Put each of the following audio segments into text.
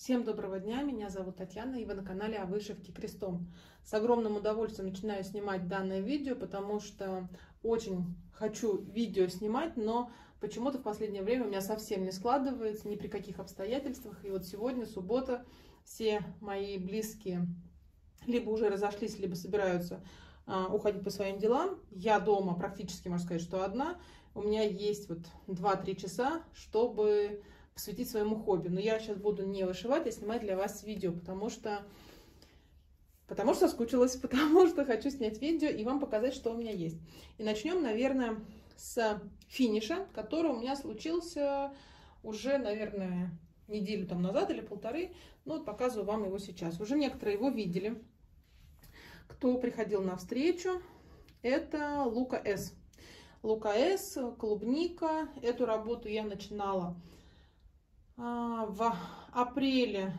Всем доброго дня, меня зовут Татьяна, и вы на канале о вышивке крестом. С огромным удовольствием начинаю снимать данное видео, потому что очень хочу видео снимать, но почему-то в последнее время у меня совсем не складывается, ни при каких обстоятельствах. И вот сегодня, суббота, все мои близкие либо уже разошлись, либо собираются уходить по своим делам. Я дома практически, можно сказать, что одна. У меня есть вот 2-3 часа, чтобы посвятить своему хобби. Но я сейчас буду не вышивать, а снимать для вас видео, потому что соскучилась, потому что хочу снять видео и вам показать, что у меня есть. И начнем, наверное, с финиша, который у меня случился уже, наверное, неделю там назад или полторы. Ну, вот показываю вам его сейчас. Уже некоторые его видели. Кто приходил на встречу, это Лука С. Лука С, клубника. Эту работу я начинала в апреле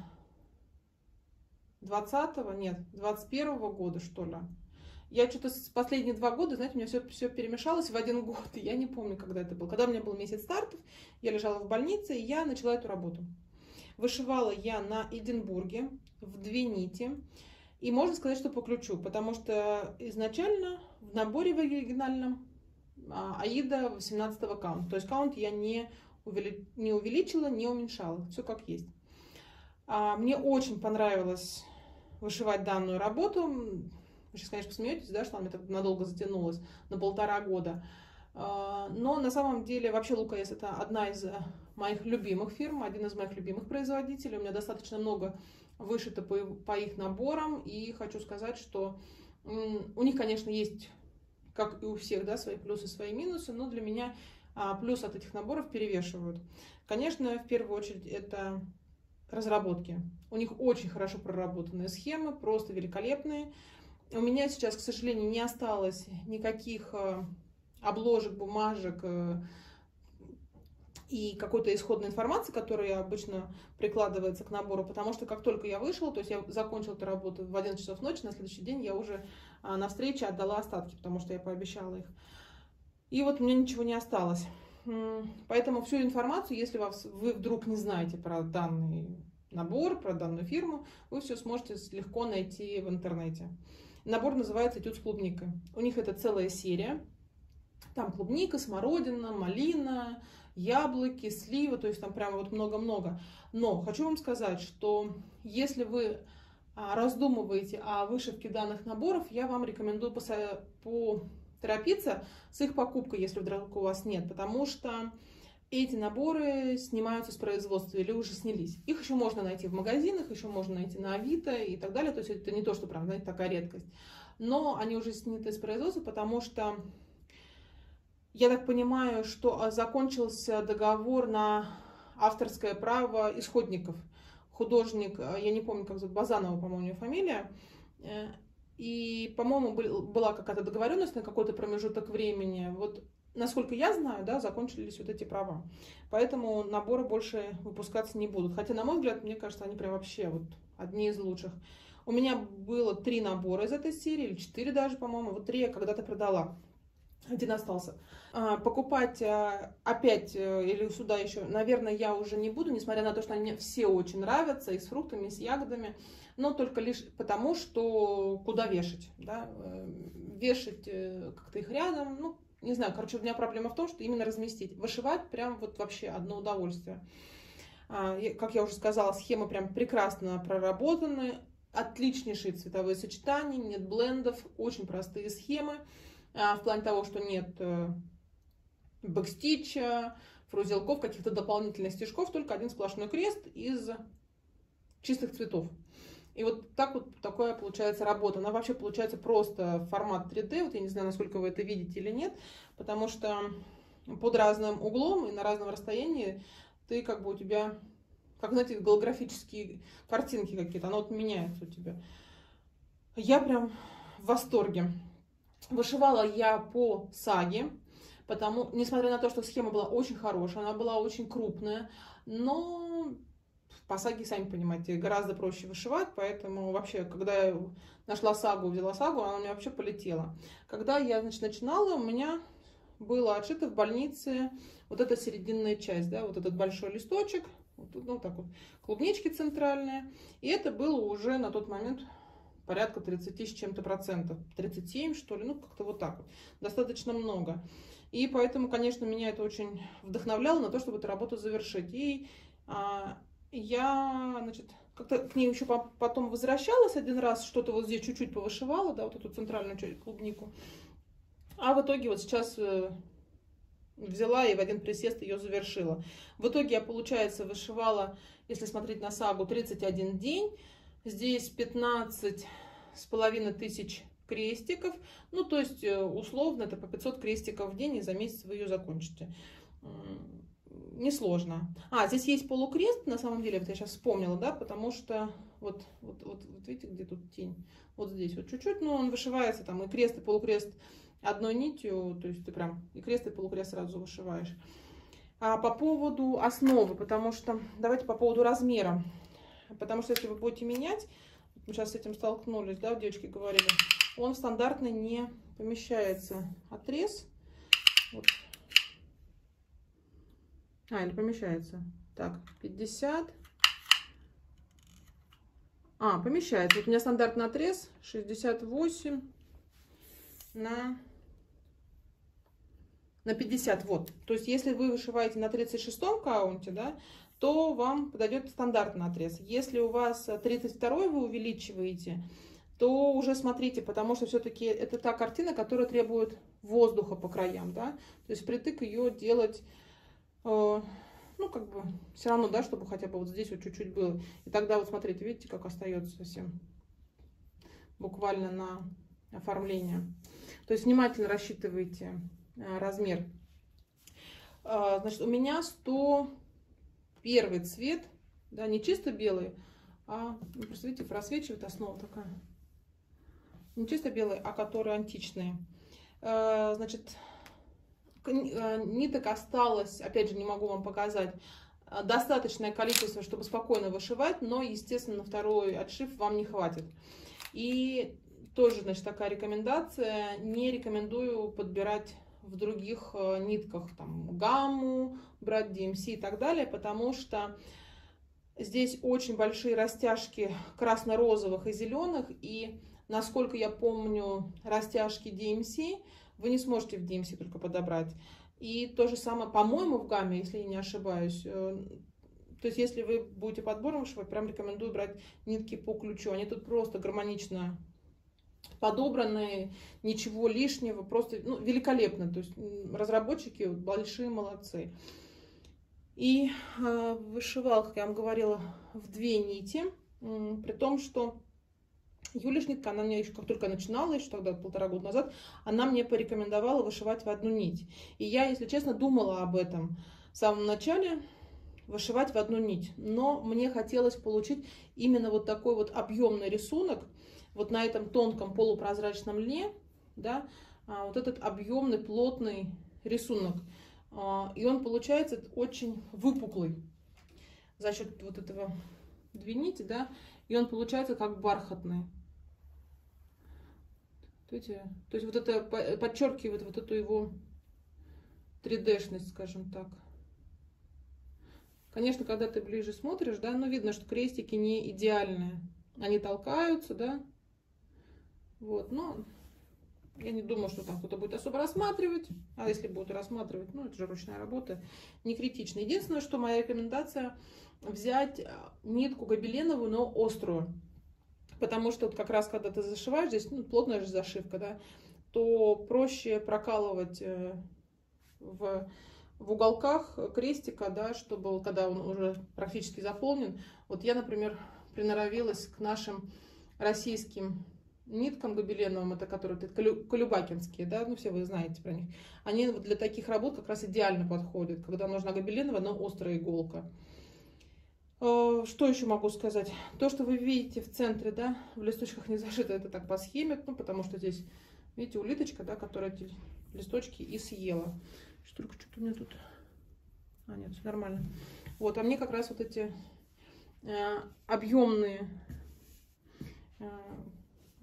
21 года, что ли. Я что-то с последние 2 года, знаете, у меня все перемешалось в один год. И я не помню, когда это был. Когда у меня был месяц стартов, я лежала в больнице, и я начала эту работу. Вышивала я на Эдинбурге в 2 нити. И можно сказать, что по ключу, потому что изначально в наборе в оригинальном Аида 18-го каунта. То есть каунт я не увеличила, не уменьшала. Все как есть. Мне очень понравилось вышивать данную работу. Вы сейчас, конечно, посмеетесь, да, что она так надолго затянулась, на 1,5 года. Но на самом деле вообще Лука С это одна из моих любимых фирм, один из моих любимых производителей. У меня достаточно много вышито по их наборам. И хочу сказать, что у них, конечно, есть, как и у всех, да, свои плюсы, свои минусы, но для меня плюсы от этих наборов перевешивают. Конечно, в первую очередь это разработки. У них очень хорошо проработанные схемы, просто великолепные. У меня сейчас, к сожалению, не осталось никаких обложек, бумажек и какой-то исходной информации, которая обычно прикладывается к набору, потому что как только я вышла, то есть я закончила эту работу в 11 часов ночи, на следующий день я уже на встрече отдала остатки, потому что я пообещала их. И вот у меня ничего не осталось. Поэтому всю информацию, если вы вдруг не знаете про данный набор, про данную фирму, вы все сможете легко найти в интернете. Набор называется «Этюд с клубникой». У них это целая серия. Там клубника, смородина, малина, яблоки, слива, то есть там прямо вот много-много. Но хочу вам сказать, что если вы раздумываете о вышивке данных наборов, я вам рекомендую поторопиться с их покупкой, если вдруг у вас нет, потому что эти наборы снимаются с производства или уже снялись. Их еще можно найти в магазинах, еще можно найти на Авито и так далее. То есть это не то, что прям, знаете, такая редкость. Но они уже сняты с производства, потому что я так понимаю, что закончился договор на авторское право исходников. Художник, я не помню, как зовут, Базанова, по-моему, ее фамилия. И, по-моему, была какая-то договоренность на какой-то промежуток времени. Вот, насколько я знаю, да, закончились вот эти права. Поэтому наборы больше выпускаться не будут. Хотя, на мой взгляд, мне кажется, они прям вообще вот одни из лучших. У меня было 3 набора из этой серии, или 4 даже, по-моему. Вот 3 я когда-то продала. 1 остался. Покупать опять или сюда еще, наверное, я уже не буду, несмотря на то, что они мне все очень нравятся, и с фруктами, и с ягодами, но только лишь потому, что куда вешать, да? Вешать как-то их рядом, ну, не знаю, короче, у меня проблема в том, что именно разместить. Вышивать прям вот вообще одно удовольствие. Как я уже сказала, схемы прям прекрасно проработаны, отличнейшие цветовые сочетания, нет блендов, очень простые схемы. В плане того, что нет бэкстича, фрузелков, каких-то дополнительных стежков, только один сплошной крест из чистых цветов. И вот так вот такая получается работа. Она вообще получается просто формат 3D. Вот я не знаю, насколько вы это видите или нет, потому что под разным углом и на разном расстоянии ты как бы у тебя, как, знаете, голографические картинки какие-то, оно вот меняется у тебя. Я прям в восторге. Вышивала я по саге, несмотря на то, что схема была очень хорошая, она была очень крупная, но по саге, сами понимаете, гораздо проще вышивать, поэтому вообще, когда я нашла сагу, взяла сагу, она у меня вообще полетела. Когда я, значит, начинала, у меня было отшито в больнице вот эта серединная часть, да, вот этот большой листочек, вот так вот, клубнички центральные. И это было уже на тот момент порядка 30 с чем-то процентов, 37 что ли, ну как-то вот так вот, достаточно много. И поэтому, конечно, меня это очень вдохновляло на то, чтобы эту работу завершить. И я, значит, как-то к ней еще потом возвращалась один раз, что-то вот здесь чуть-чуть повышивала, да, вот эту центральную клубнику. А в итоге вот сейчас взяла и в один присест ее завершила. В итоге я, получается, вышивала, если смотреть на сагу, 31 день. Здесь 15,5 тысяч крестиков. Ну, то есть, условно, это по 500 крестиков в день, и за месяц вы ее закончите. Несложно. Здесь есть полукрест, на самом деле, вот я сейчас вспомнила, да, потому что вот видите, где тут тень? Вот здесь вот чуть-чуть, но он вышивается там и крест, и полукрест одной нитью, то есть ты прям и крест, и полукрест сразу вышиваешь. А по поводу основы, потому что, давайте по поводу размера, потому что если вы будете менять, мы сейчас с этим столкнулись, да, девочки говорили, он стандартно не помещается. Отрез, вот. Или помещается. Так, 50. Помещается. Вот у меня стандартный отрез 68 на 50. Вот. То есть, если вы вышиваете на 36 каунте, да, то вам подойдет стандартный отрез. Если у вас 32 вы увеличиваете, то уже смотрите, потому что все-таки это та картина, которая требует воздуха по краям, да. То есть, впритык ее делать... ну, как бы, все равно, да, чтобы хотя бы вот здесь вот чуть-чуть было. И тогда вот смотрите, видите, как остается совсем буквально на оформление. То есть внимательно рассчитывайте размер. Значит, у меня 101 цвет, да, не чисто белый, просто видите, просвечивает основа такая. Не чисто белый, а которые античные. Значит, ниток осталось, опять же, не могу вам показать, достаточное количество, чтобы спокойно вышивать, но, естественно, на второй отшив вам не хватит. И тоже, значит, такая рекомендация, не рекомендую подбирать в других нитках, там, гамму, брать DMC и так далее, потому что здесь очень большие растяжки красно-розовых и зеленых, и, насколько я помню, растяжки DMC вы не сможете в DMC только подобрать. И то же самое, по-моему, в гамме, если я не ошибаюсь. То есть, если вы будете подбором вышивать, прям рекомендую брать нитки по ключу. Они тут просто гармонично подобраны, ничего лишнего, просто великолепно. То есть, разработчики большие молодцы. И вышивала, как я вам говорила, в 2 нити, при том, что Юлиш нитка, она мне еще, как только начинала, еще тогда 1,5 года назад, она мне порекомендовала вышивать в 1 нить. И я, если честно, думала об этом в самом начале, вышивать в 1 нить. Но мне хотелось получить именно вот такой вот объемный рисунок, вот на этом тонком полупрозрачном льне, да, вот этот объемный, плотный рисунок. И он получается очень выпуклый за счет вот этого 2 нити, да, и он получается как бархатный. Видите? То есть вот это подчеркивает вот эту его 3D-шность, скажем так. Конечно, когда ты ближе смотришь, да, видно, что крестики не идеальные. Они толкаются, да. Вот, но я не думаю, что там кто-то будет особо рассматривать. А если будут рассматривать, это же ручная работа, не критично. Единственное, что моя рекомендация взять нитку гобеленовую, но острую. Потому что вот как раз, когда ты зашиваешь, здесь плотная же зашивка, да, то проще прокалывать в уголках крестика, да, чтобы когда он уже практически заполнен. Вот я, например, приноровилась к нашим российским ниткам гобеленовым, это которые колюбакинские, да, все вы знаете про них. Они вот для таких работ как раз идеально подходят, когда нужна гобеленовая, но острая иголка. Что еще могу сказать? То, что вы видите в центре, да, в листочках не зашито, это так по схеме, потому что здесь, видите, улиточка, да, которая эти листочки и съела. Только что-то у меня тут... нет, все нормально. Вот, а мне как раз вот эти объемные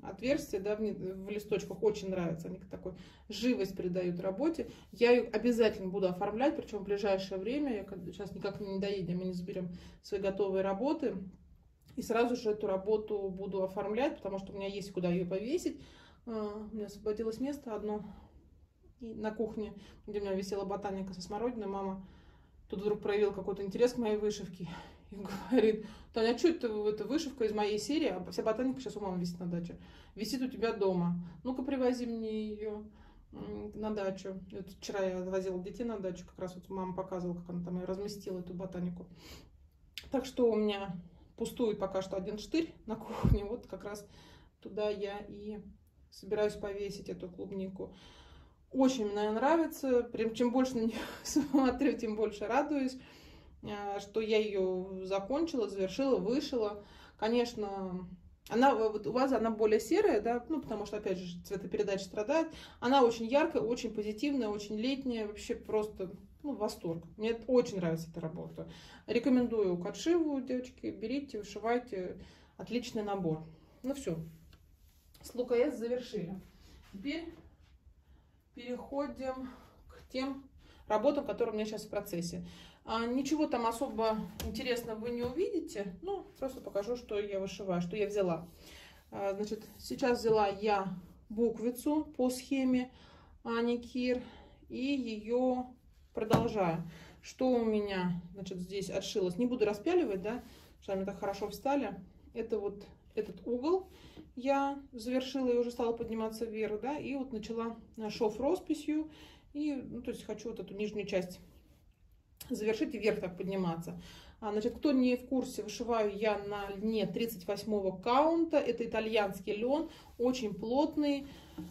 отверстия, да, в листочках, очень нравятся, они такой живость придают работе. Я ее обязательно буду оформлять, причем в ближайшее время, сейчас никак не доедем, мы не заберем свои готовые работы, и сразу же эту работу буду оформлять, потому что у меня есть куда ее повесить. У меня освободилось место одно на кухне, где у меня висела ботаника со смородиной. Мама тут вдруг проявила какой-то интерес к моей вышивке и говорит: Таня, а что это вышивка из моей серии, а вся ботаника сейчас у мамы висит на даче, висит у тебя дома, ну-ка привози мне ее на дачу. И вот вчера я возила детей на дачу, как раз вот мама показывала, как она там ее разместила, эту ботанику. Так что у меня пустует пока что один штырь на кухне, вот как раз туда я и собираюсь повесить эту клубнику. Очень мне нравится, прям чем больше на нее смотрю, тем больше радуюсь, что я ее закончила, завершила, вышила. Конечно, она, вот у вас она более серая, да, ну, потому что, опять же, цветопередача страдает. Она очень яркая, очень позитивная, очень летняя, вообще просто, ну, восторг. Мне очень нравится эта работа. Рекомендую к отшиву, девочки, берите, вышивайте, отличный набор. Ну, все, с ЛКС завершили. Теперь переходим к тем работам, которые у меня сейчас в процессе. Ничего там особо интересного вы не увидите, ну, просто покажу, что я вышиваю, что я взяла. Значит, сейчас взяла я буквицу по схеме Ани Кир и ее продолжаю. Что у меня, значит, здесь отшилось, не буду распяливать, да, что они так хорошо встали. Это вот этот угол я завершила и уже стала подниматься вверх, да, и вот начала шов росписью, и, ну, то есть хочу вот эту нижнюю часть завершить и вверх так подниматься. Значит, кто не в курсе, вышиваю я на льне 38-го каунта, это итальянский лен, очень плотный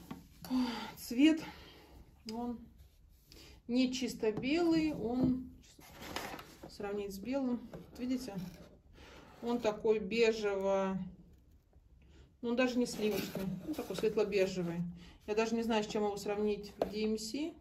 цвет, он не чисто белый, он, сравнить с белым, видите, он такой бежево, ну, даже не сливочный, он такой светло-бежевый. Я даже не знаю, с чем его сравнить в DMC.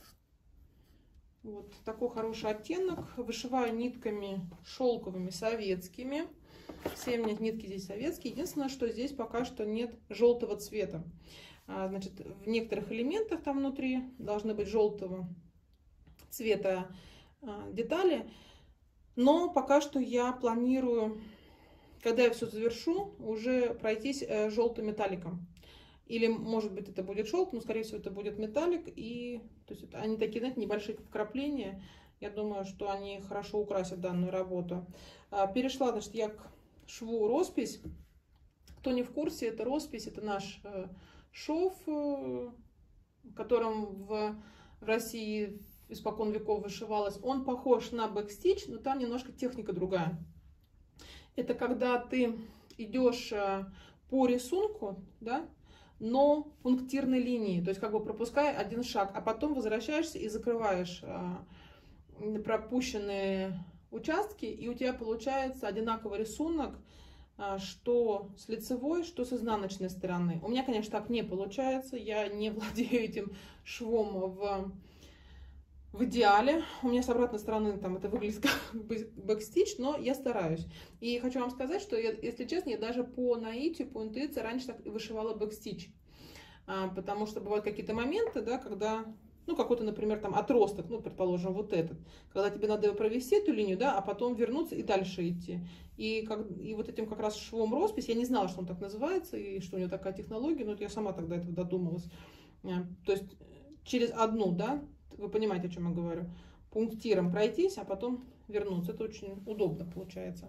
Вот такой хороший оттенок. Вышиваю нитками шелковыми советскими. Все у меня нитки здесь советские. Единственное, что здесь пока что нет желтого цвета. Значит, в некоторых элементах там внутри должны быть желтого цвета детали. Но пока что я планирую, когда я все завершу, уже пройтись желтым металликом. Или, может быть, это будет шелк, но, скорее всего, это будет металлик. И, то есть, они такие, знаете, небольшие вкрапления. Я думаю, что они хорошо украсят данную работу. Перешла, значит, я к шву роспись. Кто не в курсе, это роспись, это наш шов, которым в России испокон веков вышивалось. Он похож на бэкстич, но там немножко техника другая. Это когда ты идешь по рисунку, да, но пунктирной линии, то есть как бы пропуская один шаг, а потом возвращаешься и закрываешь пропущенные участки, и у тебя получается одинаковый рисунок, что с лицевой, что с изнаночной стороны. У меня, конечно, так не получается, я не владею этим швом в идеале. У меня с обратной стороны там это выглядит как бэкстич, но я стараюсь. И хочу вам сказать, что, если честно, я даже по наитию, по интуиции раньше так и вышивала бэкстич. Потому что бывают какие-то моменты, да, когда, ну, какой-то, например, там отросток, ну, предположим, вот этот, когда тебе надо провести эту линию, да, а потом вернуться и дальше идти. И вот этим как раз швом роспись, я не знала, что он так называется, и что у него такая технология, но вот я сама тогда этого додумалась. То есть через одну, да, вы понимаете, о чем я говорю, пунктиром пройтись, а потом вернуться. Это очень удобно получается.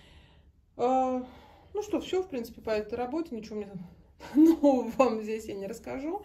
Ну что, все, в принципе, по этой работе, ничего мне нового вам здесь я не расскажу.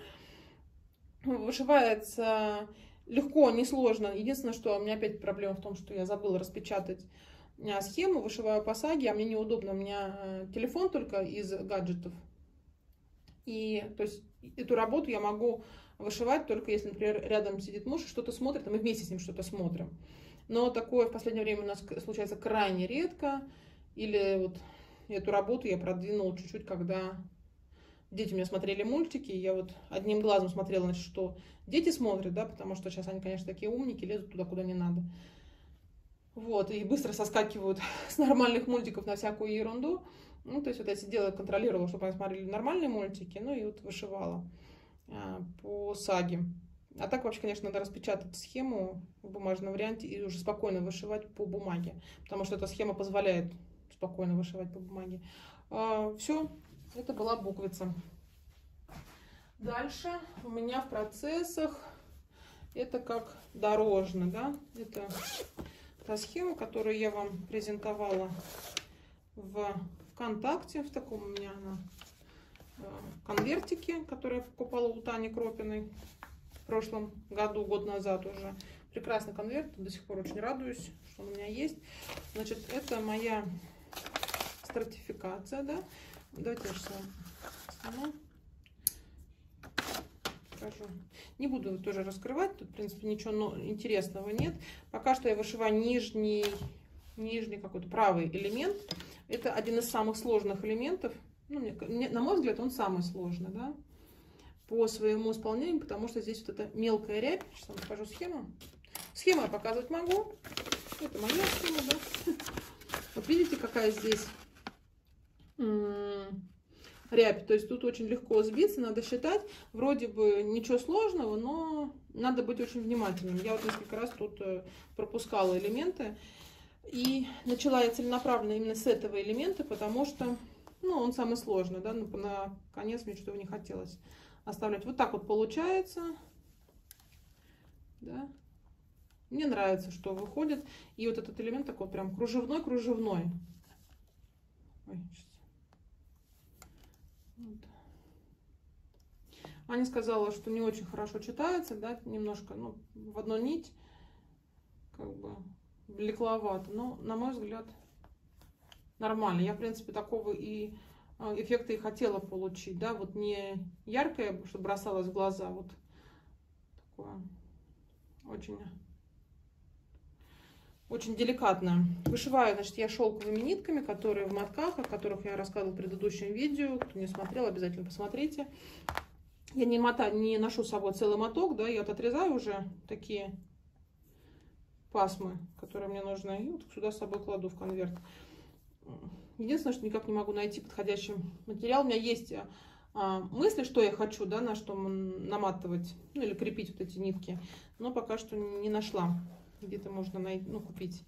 Вышивается легко, несложно. Единственное, что у меня опять проблема в том, что я забыла распечатать схему, вышиваю по саге, а мне неудобно, у меня телефон только из гаджетов. И, то есть, эту работу я могу вышивать только если, например, рядом сидит муж и что-то смотрит, а мы вместе с ним что-то смотрим. Но такое в последнее время у нас случается крайне редко. Или вот эту работу я продвинула чуть-чуть, когда дети у меня смотрели мультики, и я вот одним глазом смотрела, значит, что дети смотрят, да, потому что сейчас они, конечно, такие умники, лезут туда, куда не надо. Вот, и быстро соскакивают с нормальных мультиков на всякую ерунду. Ну, то есть вот я сидела, контролировала, чтобы они смотрели нормальные мультики, ну и вот вышивала по саге. А так вообще, конечно, надо распечатать схему в бумажном варианте и уже спокойно вышивать по бумаге, потому что эта схема позволяет спокойно вышивать по бумаге. Все, это была буквица. Дальше у меня в процессах это как дорожно, да, это та схема, которую я вам презентовала в ВКонтакте, в таком у меня она конвертике, который я покупала у Тани Кропиной в прошлом году, год назад уже. Прекрасный конверт, до сих пор очень радуюсь, что он у меня есть. Значит, это моя стратификация, да. Давайте я сейчас сниму, покажу. Не буду тоже раскрывать, тут, в принципе, ничего интересного нет. Пока что я вышиваю нижний какой-то правый элемент. Это один из самых сложных элементов. Ну, на мой взгляд, он самый сложный, да, по своему исполнению, потому что здесь вот эта мелкая рябь. Сейчас вам покажу схему. Схему я показывать могу. Это моя схема, да. Вот видите, какая здесь рябь. То есть тут очень легко сбиться, надо считать. Вроде бы ничего сложного, но надо быть очень внимательным. Я вот несколько раз тут пропускала элементы. И начала я целенаправленно именно с этого элемента, потому что, ну, он самый сложный, да, на конец мне что-то не хотелось оставлять. Вот так вот получается, да. Мне нравится, что выходит. И вот этот элемент такой прям кружевной. Ой, вот. Аня сказала, что не очень хорошо читается, да, немножко, ну, в одну нить, как бы влекловато, но, на мой взгляд, нормально. Я, в принципе, такого и эффекта и хотела получить, да, вот не яркое, чтобы бросалось в глаза, вот такое очень деликатное. Вышиваю, значит, я шелковыми нитками, которые в мотках, о которых я рассказывала в предыдущем видео. Кто не смотрел, обязательно посмотрите. Я не ношу с собой целый моток, да, я вот отрезаю уже такие пасмы, которые мне нужны, и вот сюда с собой кладу в конверт. Единственное, что никак не могу найти подходящий материал. У меня есть мысли, что я хочу, да, на что наматывать, ну, или крепить вот эти нитки, но пока что не нашла. Где-то можно купить.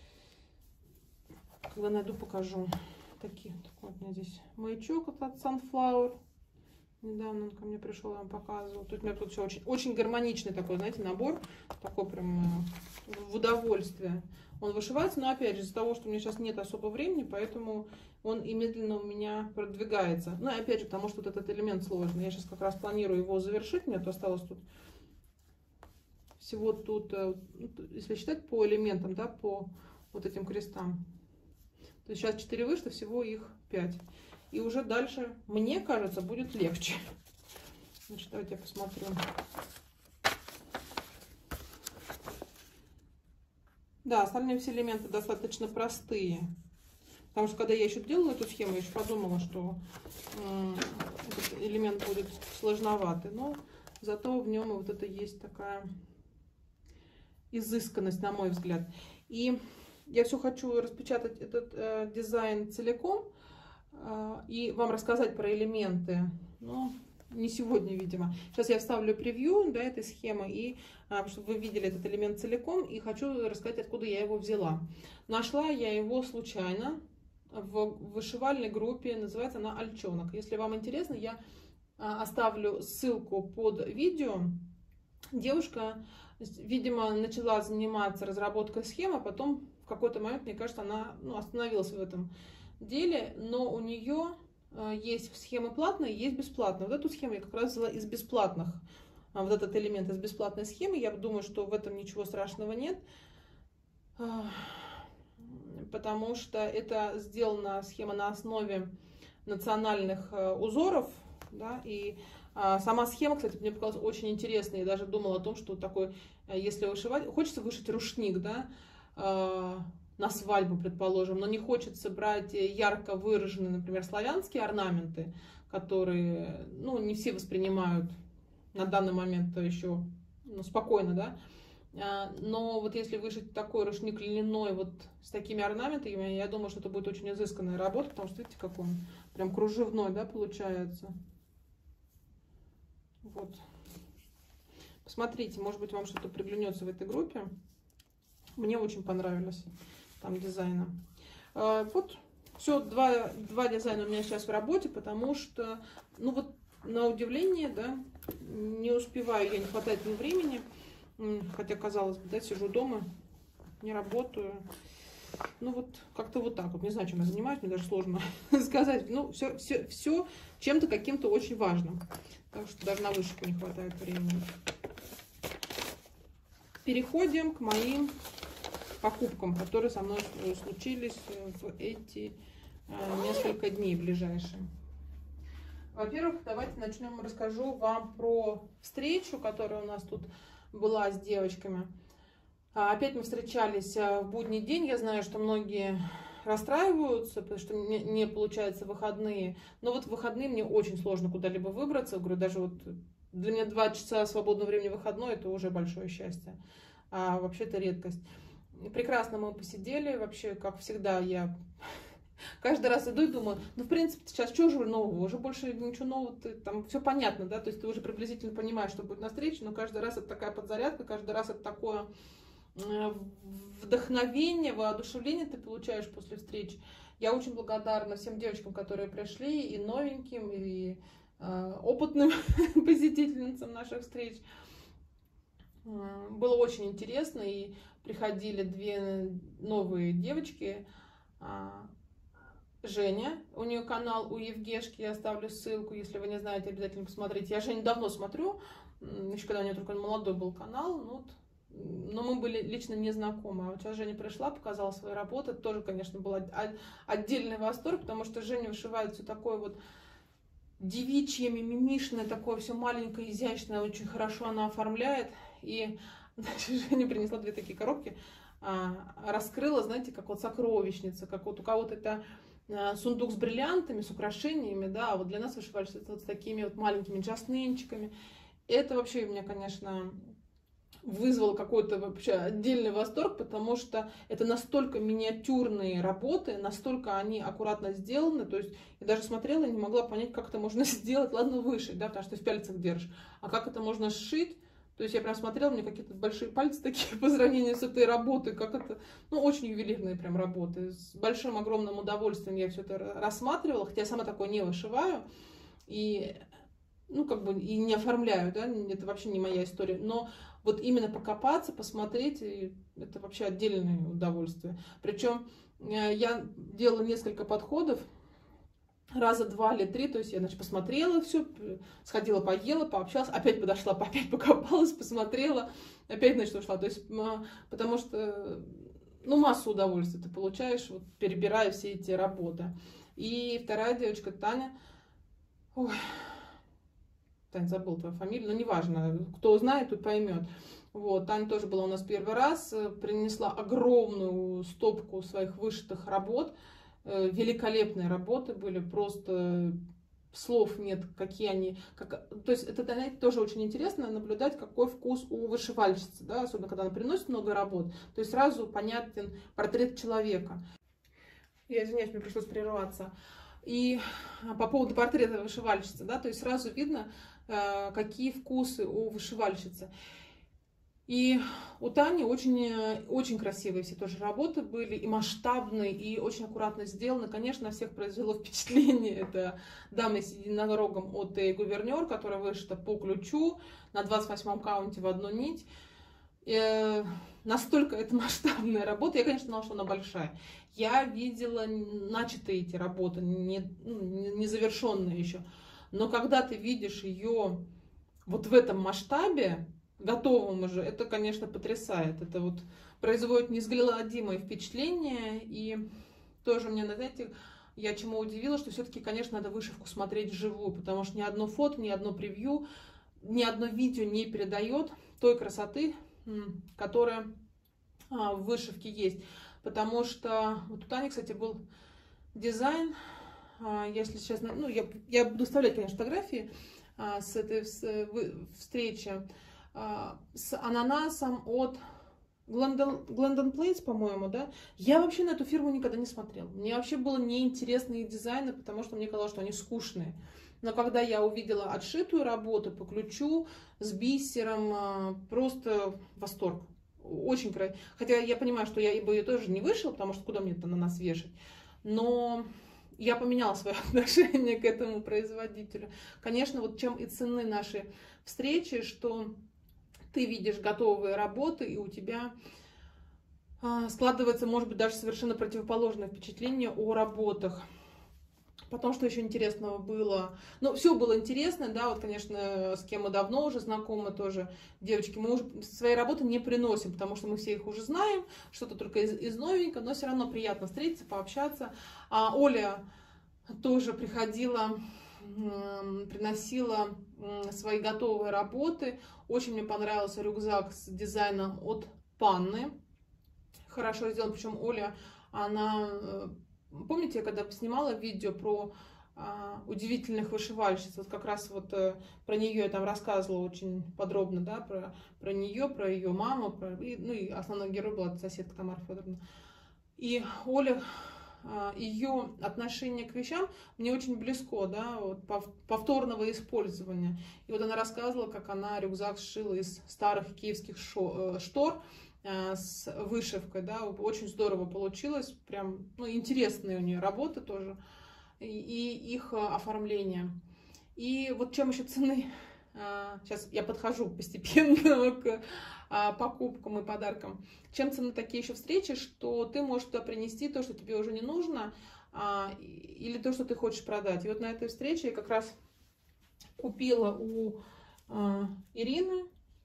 Когда найду, покажу. Такой вот у меня здесь маячок от Sunflower. Недавно он ко мне пришел, я вам показывала. Тут у меня тут все очень гармоничный такой, знаете, набор. Такой прям в удовольствие. Он вышивается, но опять же, из-за того, что у меня сейчас нет особо времени, поэтому он и медленно у меня продвигается. Ну, и опять же, потому что вот этот элемент сложный. Я сейчас как раз планирую его завершить. Мне то осталось тут всего тут, если считать по элементам, да, по вот этим крестам. То есть сейчас 4 вышло, всего их 5. И уже дальше, мне кажется, будет легче. Значит, давайте я посмотрю. Да, остальные все элементы достаточно простые. Потому что когда я еще делала эту схему, я еще подумала, что этот элемент будет сложноватый. Но зато в нем вот это есть такая изысканность, на мой взгляд. И я все хочу распечатать этот дизайн целиком и вам рассказать про элементы, но не сегодня, видимо. Сейчас я вставлю превью, да, этой схемы, и чтобы вы видели этот элемент целиком, и хочу рассказать, откуда я его взяла. Нашла я его случайно в вышивальной группе, называется она «Альчонок». Если вам интересно, я оставлю ссылку под видео. Девушка, видимо, начала заниматься разработкой схем, а потом в какой-то момент, мне кажется, она остановилась в этом деле, но у нее есть схемы платные, есть бесплатные. Вот эту схему я как раз взяла из бесплатных, вот этот элемент из бесплатной схемы. Я думаю, что в этом ничего страшного нет, потому что это сделана схема на основе национальных узоров, да, и сама схема, кстати, мне показалась очень интересной. Я даже думала о том, что такой, если вышивать, хочется вышить рушник, да, на свадьбу, предположим, но не хочется брать ярко выраженные, например, славянские орнаменты, которые, не все воспринимают на данный момент еще спокойно, да, Но вот если вышить такой рушник льняной вот с такими орнаментами, я думаю, что это будет очень изысканная работа, потому что видите, как он прям кружевной, да, получается. Вот. Посмотрите, может быть, вам что-то приглянется в этой группе. Мне очень понравилось там дизайна. Вот, все, два дизайна у меня сейчас в работе, потому что, ну вот, на удивление, да, не успеваю, я не хватает мне времени. Хотя, казалось бы, да, сижу дома, не работаю. Ну вот, как-то вот так вот. Не знаю, чем я занимаюсь, мне даже сложно сказать. Ну, все чем-то каким-то очень важным. Так что даже на вышивку не хватает времени. Переходим к моим покупкам, которые со мной случились в эти несколько дней ближайшие. Во-первых, давайте начнем. Расскажу вам про встречу, которая у нас тут была с девочками. Опять мы встречались в будний день. Я знаю, что многие расстраиваются, потому что не получается выходные. Но вот в выходные мне очень сложно куда-либо выбраться. Говорю, даже вот для меня 2 часа свободного времени выходной — это уже большое счастье. А вообще это редкость. Прекрасно мы посидели. Вообще, как всегда, я каждый раз иду и думаю, ну, в принципе, сейчас что же нового? Уже больше ничего нового, там все понятно, да, то есть ты уже приблизительно понимаешь, что будет на встрече, но каждый раз это такая подзарядка, каждый раз это такое вдохновение, воодушевление ты получаешь после встречи. Я очень благодарна всем девочкам, которые пришли, и новеньким, и опытным посетительницам наших встреч. Было очень интересно, и приходили 2 новые девочки. Женя, у нее канал, у Евгешки, я оставлю ссылку, если вы не знаете, обязательно посмотрите. Я Женю давно смотрю, еще когда у нее только молодой был канал, ну, но мы были лично не знакомы. А вот сейчас Женя пришла, показала свои работы, это тоже, конечно, был отдельный восторг, потому что Женя вышивает все такое вот девичье, мимимишное, такое все маленькое, изящное, очень хорошо она оформляет. И значит, Женя принесла 2 такие коробки, раскрыла, знаете, как вот сокровищница, как вот у кого-то это сундук с бриллиантами, с украшениями, да, а вот для нас вышивальщица это вот с такими вот маленькими джаснинчиками. Это вообще у меня, конечно, вызвало какой-то вообще отдельный восторг, потому что это настолько миниатюрные работы, настолько они аккуратно сделаны, то есть я даже смотрела и не могла понять, как это можно сделать, ладно, вышить, да, потому что ты в пяльцах держишь, а как это можно сшить. То есть я прям смотрела, у меня какие-то большие пальцы такие по сравнению с этой работой, как это, ну, очень ювелирные прям работы. С большим огромным удовольствием я все это рассматривала, хотя я сама такое не вышиваю и, ну, как бы, и не оформляю, да, это вообще не моя история. Но вот именно покопаться, посмотреть, это вообще отдельное удовольствие. Причем я делала несколько подходов, раза 2 или 3, то есть я, значит, посмотрела все, сходила, поела, пообщалась, опять подошла, опять покопалась, посмотрела, опять, значит, ушла. То есть, потому что, ну, массу удовольствия ты получаешь, вот, перебирая все эти работы. И вторая девочка, Таня, ой, Таня, забыла твою фамилию, но неважно, кто знает, тот поймет. Вот, Таня тоже была у нас первый раз, принесла огромную стопку своих вышитых работ. Великолепные работы были, просто слов нет, какие они. То есть это, знаете, тоже очень интересно наблюдать, какой вкус у вышивальщицы, да, особенно когда она приносит много работ. То есть сразу понятен портрет человека. Я извиняюсь, мне пришлось прерваться. И по поводу портрета вышивальщицы, да, то есть сразу видно, какие вкусы у вышивальщицы. И у Тани очень красивые все тоже работы были, и масштабные, и очень аккуратно сделаны. Конечно, на всех произвело впечатление это дама с единорогом от Гувернер, которая вышита по ключу на 28-м каунте в одну нить. Настолько это масштабная работа. Я, конечно, знала, что она большая. Я видела начатые эти работы, не завершенные еще. Но когда ты видишь ее вот в этом масштабе, готовым уже, это, конечно, потрясает. Это вот производит неизгладимое впечатление. И тоже мне, знаете, я чему удивила, что все-таки, конечно, надо вышивку смотреть вживую, потому что ни одно фото, ни одно превью, ни одно видео не передает той красоты, которая в вышивке есть. Потому что вот у Тани, кстати, был дизайн, если честно, ну, я буду вставлять, конечно, фотографии с этой встречи. с ананасом от Glendon Place, по-моему, да. Я вообще на эту фирму никогда не смотрела. Мне вообще было неинтересны их дизайны, потому что мне казалось, что они скучные. Но когда я увидела отшитую работу по ключу с бисером, просто восторг. Очень красиво. Хотя я понимаю, что я бы ее тоже не вышила, потому что куда мне это на нас вешать. Но я поменяла свое отношение к этому производителю. Конечно, вот чем и ценны наши встречи, что ты видишь готовые работы, и у тебя складывается, может быть, даже совершенно противоположное впечатление о работах. Потом, что еще интересного было? Ну, все было интересно, да, вот, конечно, с кем мы давно уже знакомы тоже, девочки, мы уже свои работы не приносим, потому что мы все их уже знаем, что-то только из новенького, но все равно приятно встретиться, пообщаться. А Оля тоже приходила, приносила свои готовые работы. Очень мне понравился рюкзак с дизайном от Панны. Хорошо сделан, причем Оля, она... Помните, я когда снимала видео про удивительных вышивальщиц, вот как раз вот про нее я там рассказывала очень подробно, да, про нее, про ее маму, ну и основной герой была соседка Тамара Федоровна. И Оля, ее отношение к вещам мне очень близко, да, вот, повторного использования. И вот она рассказывала, как она рюкзак сшила из старых киевских штор с вышивкой, да, очень здорово получилось, прям, ну, интересные у нее работы тоже, и их оформление. И вот чем еще цены, сейчас я подхожу постепенно к покупкам и подаркам, чем цены такие еще встречи, что ты можешь туда принести то, что тебе уже не нужно, или то, что ты хочешь продать. И вот на этой встрече я как раз купила у Ирины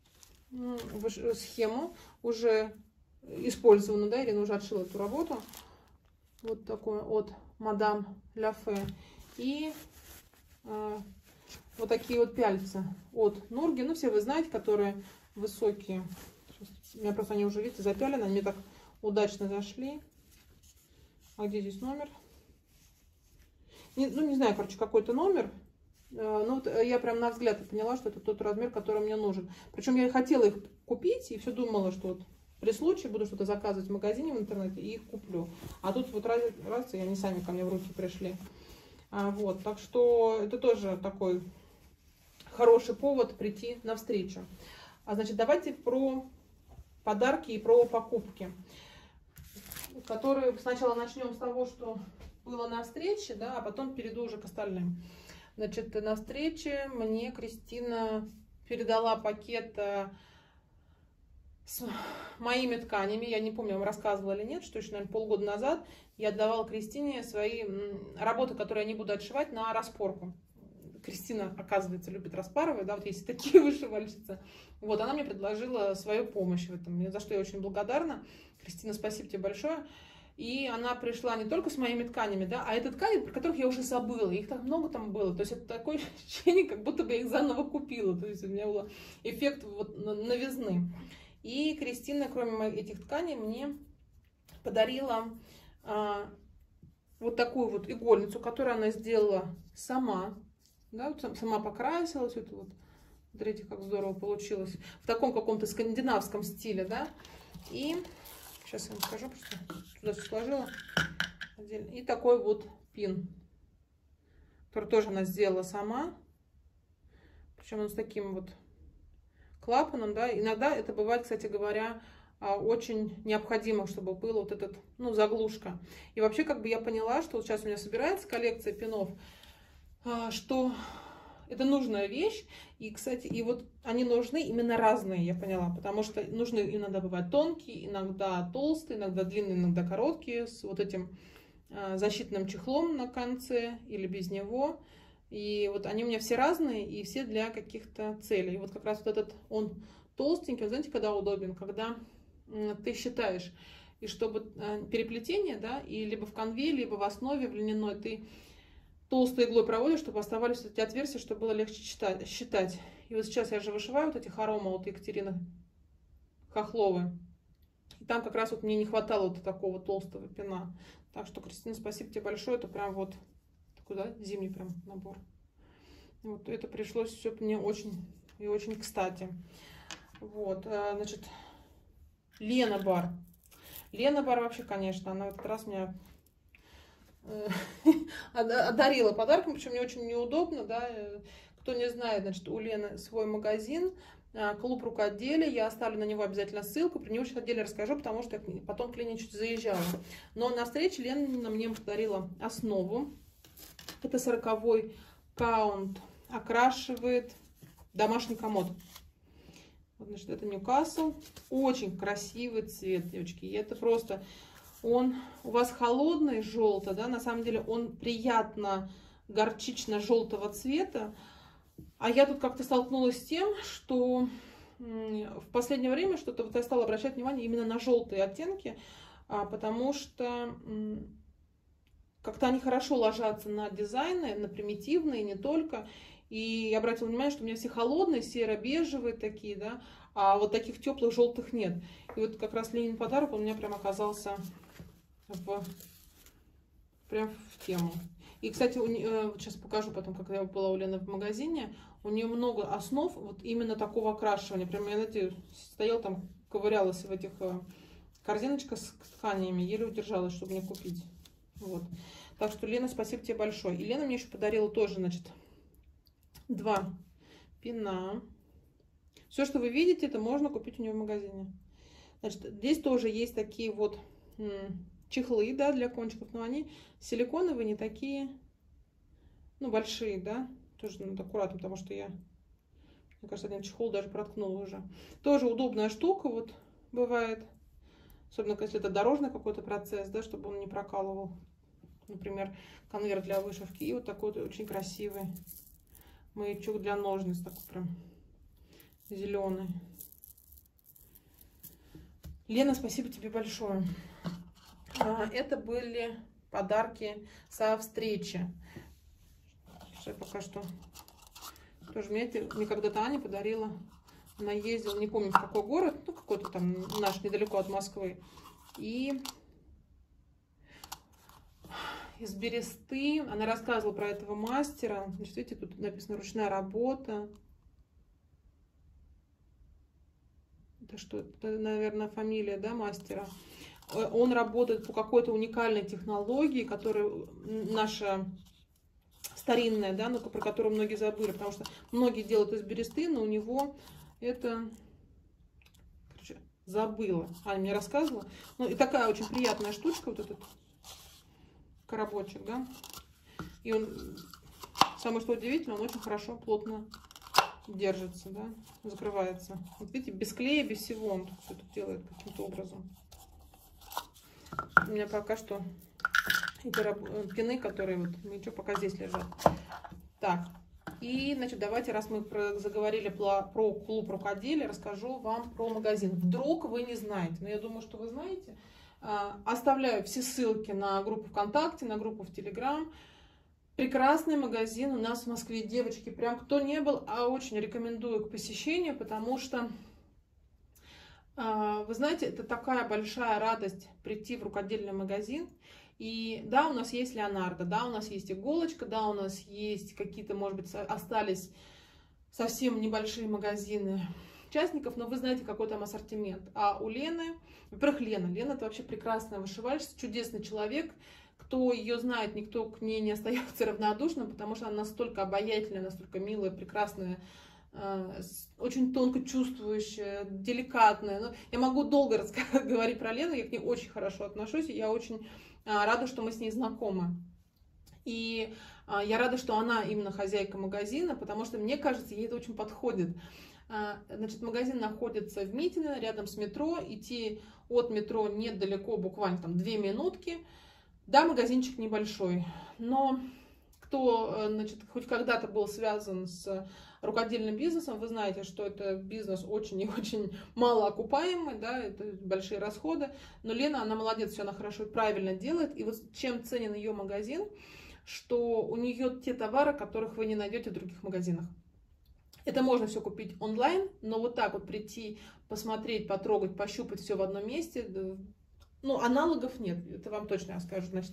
схему, уже использованную, да, Ирина уже отшила эту работу, вот такую от Мадам Ляфе, и вот такие вот пяльцы от Нурги, ну все вы знаете, которые высокие. Сейчас, у меня просто они уже, видите, запялены, они мне так удачно зашли. А где здесь номер? Ну не знаю, короче, какой-то номер. Ну, вот я прям на взгляд поняла, что это тот размер, который мне нужен. Причем я и хотела их купить, и все думала, что вот при случае буду что-то заказывать в магазине в интернете и их куплю. А тут вот раз и они сами ко мне в руки пришли. Вот, так что это тоже такой хороший повод прийти навстречу. Значит, давайте про подарки и про покупки, которые сначала начнем с того, что было на встрече, да, а потом перейду уже к остальным. Значит, на встрече мне Кристина передала пакет с моими тканями. Я не помню, я вам рассказывала или нет, что еще, наверное, полгода назад я отдавала Кристине свои работы, которые я не буду отшивать, на распорку. Кристина, оказывается, любит распарывать, да, вот есть такие вышивальщицы. Вот, она мне предложила свою помощь в этом, за что я очень благодарна. Кристина, спасибо тебе большое. И она пришла не только с моими тканями, да, а это ткани, про которых я уже забыла. Их так много там было. То есть это такое ощущение, как будто бы я их заново купила. То есть у меня был эффект вот новизны. И Кристина, кроме этих тканей, мне подарила вот такую вот игольницу, которую она сделала сама. Да, вот сама покрасила все это вот. Смотрите, как здорово получилось. В таком каком-то скандинавском стиле, да. И сейчас я вам покажу, просто туда все сложила отдельно. И такой вот пин, который тоже она сделала сама. Причем он с таким вот клапаном, да. Иногда это бывает, кстати говоря, очень необходимо, чтобы был вот этот, ну, заглушка. И вообще, как бы я поняла, что вот сейчас у меня собирается коллекция пинов, что это нужная вещь. И, кстати, и вот они нужны именно разные, я поняла, потому что нужны иногда бывают тонкие, иногда толстые, иногда длинные, иногда короткие, с вот этим защитным чехлом на конце или без него. И вот они у меня все разные, и все для каких-то целей. И вот как раз вот этот, он толстенький, знаете, когда удобен, когда ты считаешь, и чтобы переплетение, да, и либо в канве, либо в основе, в льняной, ты толстой иглой проводишь, чтобы оставались эти отверстия, чтобы было легче считать. И вот сейчас я же вышиваю вот эти хоромы от Екатерины Хохловой. И там как раз вот мне не хватало вот такого толстого пина. Так что, Кристина, спасибо тебе большое. Это прям вот такой, да, зимний прям набор. Вот это пришлось все мне очень и очень кстати. Вот, значит, Лена Бар. Лена Бар вообще, конечно, она в этот раз меня одарила подарком, причем мне очень неудобно, да. Кто не знает, значит, у Лены свой магазин, клуб рукоделия, я оставлю на него обязательно ссылку, про него чуть отдельно расскажу, потому что я потом к Лене чуть заезжала. Но на встрече Лена мне подарила основу, это 40-й каунт, окрашивает домашний комод. Вот, значит, это Ньюкасл, очень красивый цвет, девочки, и это просто... Он у вас холодный, желтый, да, на самом деле он приятно горчично-желтого цвета. А я тут как-то столкнулась с тем, что в последнее время что-то вот я стала обращать внимание именно на желтые оттенки, потому что как-то они хорошо ложатся на дизайны, на примитивные, не только. И я обратила внимание, что у меня все холодные, серо-бежевые такие, да, а вот таких теплых желтых нет. И вот как раз Ленин подарок у меня прям оказался прям в тему. И, кстати, сейчас покажу потом, как я была у Лены в магазине. У нее много основ вот именно такого окрашивания. Прям я, знаете, стояла там, ковырялась в этих корзиночках с тканями, еле удержалась, чтобы не купить. Вот. Так что, Лена, спасибо тебе большое. И Лена мне еще подарила тоже, значит, 2 пина. Все, что вы видите, это можно купить у нее в магазине. Значит, здесь тоже есть такие вот чехлы, да, для кончиков, но они силиконовые, не такие, ну, большие, да, тоже надо аккуратно, потому что мне кажется, один чехол даже проткнул уже. Тоже удобная штука, вот, бывает, особенно если это дорожный какой-то процесс, да, чтобы он не прокалывал, например, конверт для вышивки, и вот такой вот очень красивый маячок для ножниц, такой прям зеленый. Лена, спасибо тебе большое. Это были подарки со встречи. Сейчас я пока что... Тоже мне когда-то Аня подарила. Она ездила, не помню в какой город, ну какой-то там наш, недалеко от Москвы. И из бересты. Она рассказывала про этого мастера. Значит, видите, тут написано ручная работа. Это что? Это, наверное, фамилия, да, мастера. Он работает по какой-то уникальной технологии, которая наша старинная, да, но про которую многие забыли, потому что многие делают из бересты, но у него это, короче, забыла. Аня мне рассказывала. Ну и такая очень приятная штучка, вот этот коробочек, да. И он, самое что удивительно, он очень хорошо, плотно держится, да, закрывается. Вот видите, без клея, без всего он все это делает каким-то образом. У меня пока что эти пины, которые вот ничего, пока здесь лежат. Так, и, значит, давайте, раз мы заговорили про клуб рукоделия, расскажу вам про магазин. Вдруг вы не знаете, но я думаю, что вы знаете. Оставляю все ссылки на группу ВКонтакте, на группу в Телеграм. Прекрасный магазин у нас в Москве, девочки. Прям кто не был, очень рекомендую к посещению, потому что... Вы знаете, это такая большая радость прийти в рукодельный магазин. И да, у нас есть Леонардо, да, у нас есть иголочка, да, у нас есть какие-то, может быть, остались совсем небольшие магазины участников, но вы знаете, какой там ассортимент. А у Лены, во-первых, Лена это вообще прекрасная вышивальщица, чудесный человек. Кто ее знает, никто к ней не остается равнодушным, потому что она настолько обаятельная, настолько милая, прекрасная, очень тонко чувствующая, деликатная. Но я могу долго говорить про Лену, я к ней очень хорошо отношусь, и я очень рада, что мы с ней знакомы. И я рада, что она именно хозяйка магазина, потому что, мне кажется, ей это очень подходит. Значит, магазин находится в Митино, рядом с метро. Идти от метро недалеко, буквально там 2 минутки. Да, магазинчик небольшой, но кто, значит, хоть когда-то был связан с рукодельным бизнесом, вы знаете, что это бизнес очень и очень малоокупаемый, да, это большие расходы. Но Лена, она молодец, все она хорошо и правильно делает. И вот чем ценен ее магазин, что у нее те товары, которых вы не найдете в других магазинах. Это можно все купить онлайн, но вот так вот прийти, посмотреть, потрогать, пощупать все в одном месте, ну, аналогов нет, это вам точно я скажу. Значит,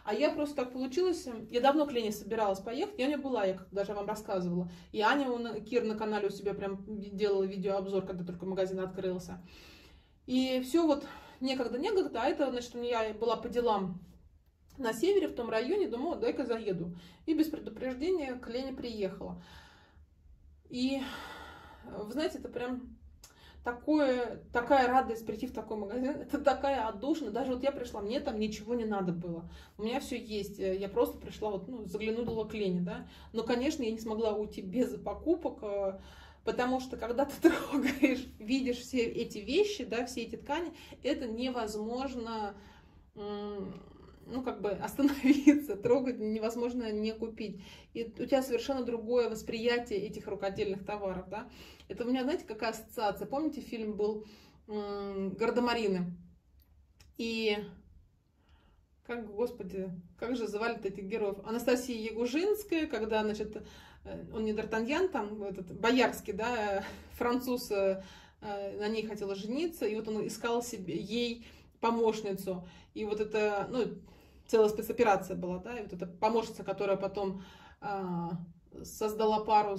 А я просто так получилось, я давно к Лене собиралась поехать, я у нее была, я как даже вам рассказывала. И Аня Кир на канале у себя прям делала видеообзор, когда только магазин открылся. И все вот некогда, а это, значит, я была по делам на севере, в том районе, думаю, дай-ка заеду. И без предупреждения к Лене приехала. И, вы знаете, это прям такая радость прийти в такой магазин, это такая отдушина. Даже вот я пришла, мне там ничего не надо было. У меня все есть. Я просто пришла, вот, ну, заглянула к Лене, да. Но, конечно, я не смогла уйти без покупок, потому что когда ты трогаешь, видишь все эти вещи, да, все эти ткани, это невозможно, ну, как бы остановиться, трогать невозможно не купить. И у тебя совершенно другое восприятие этих рукодельных товаров, да. Это у меня, знаете, какая ассоциация? Помните, фильм был «Гардемарины»? И, господи, как же звали-то этих героев? Анастасия Ягужинская, когда, значит, он не Д'Артаньян, там, этот, Боярский, да, француз, на ней хотела жениться, и вот он искал себе, ей помощницу. И вот это, ну, целая спецоперация была, да, и вот эта помощница, которая потом создала пару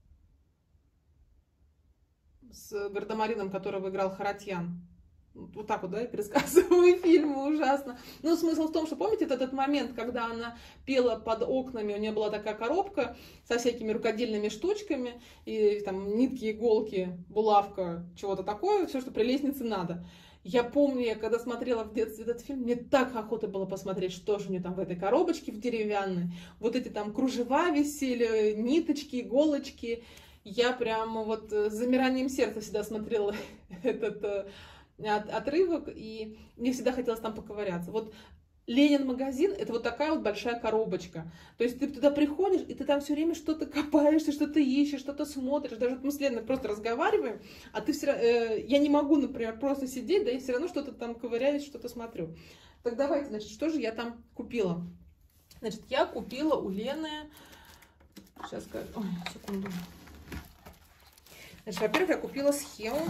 с Гардемарином, которого играл Харатьян. Вот так вот, да, я пересказываю фильмы ужасно. Но смысл в том, что помните этот момент, когда она пела под окнами, у нее была такая коробка со всякими рукодельными штучками, и там нитки, иголки, булавка, чего-то такое, все, что при лестнице надо. Я помню, я когда смотрела в детстве этот фильм, мне так охота было посмотреть, что же у нее там в этой коробочке в деревянной. Вот эти там кружева висели, ниточки, иголочки. Я прямо вот с замиранием сердца всегда смотрела этот отрывок, и мне всегда хотелось там поковыряться. Вот Ленин магазин — это вот такая вот большая коробочка. То есть ты туда приходишь, и ты там все время что-то копаешься, что-то ищешь, что-то смотришь. Даже мы с Леной просто разговариваем, а ты я не могу, например, просто сидеть, да, и все равно что-то там ковыряюсь, что-то смотрю. Так давайте, значит, что же я там купила? Значит, я купила у Лены... Сейчас скажу. Ой, секунду. Значит, во-первых, я купила схему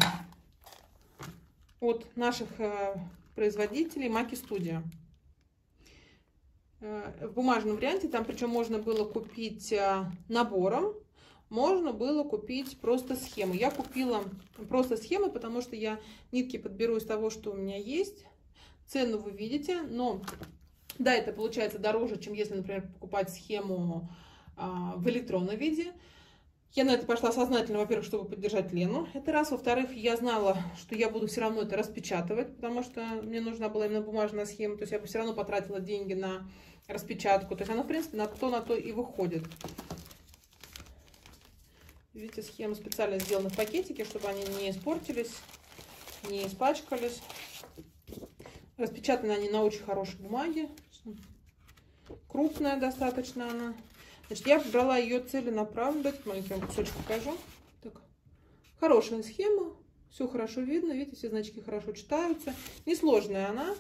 от наших производителей Маки Студия. В бумажном варианте, там причем можно было купить набором, можно было купить просто схему. Я купила просто схемы, потому что я нитки подберу из того, что у меня есть. Цену вы видите, но да, это получается дороже, чем если, например, покупать схему в электронном виде. Я на это пошла сознательно, во-первых, чтобы поддержать Лену. Это раз. Во-вторых, я знала, что я буду все равно это распечатывать, потому что мне нужна была именно бумажная схема. То есть я бы все равно потратила деньги на распечатку. То есть она, в принципе, на то и выходит. Видите, схема специально сделана в пакетике, чтобы они не испортились, не испачкались. Распечатаны они на очень хорошей бумаге. Крупная достаточно она. Значит, я брала ее целенаправленно. Давайте маленький вам кусочек покажу. Так. Хорошая схема. Все хорошо видно. Видите, все значки хорошо читаются. Несложная она.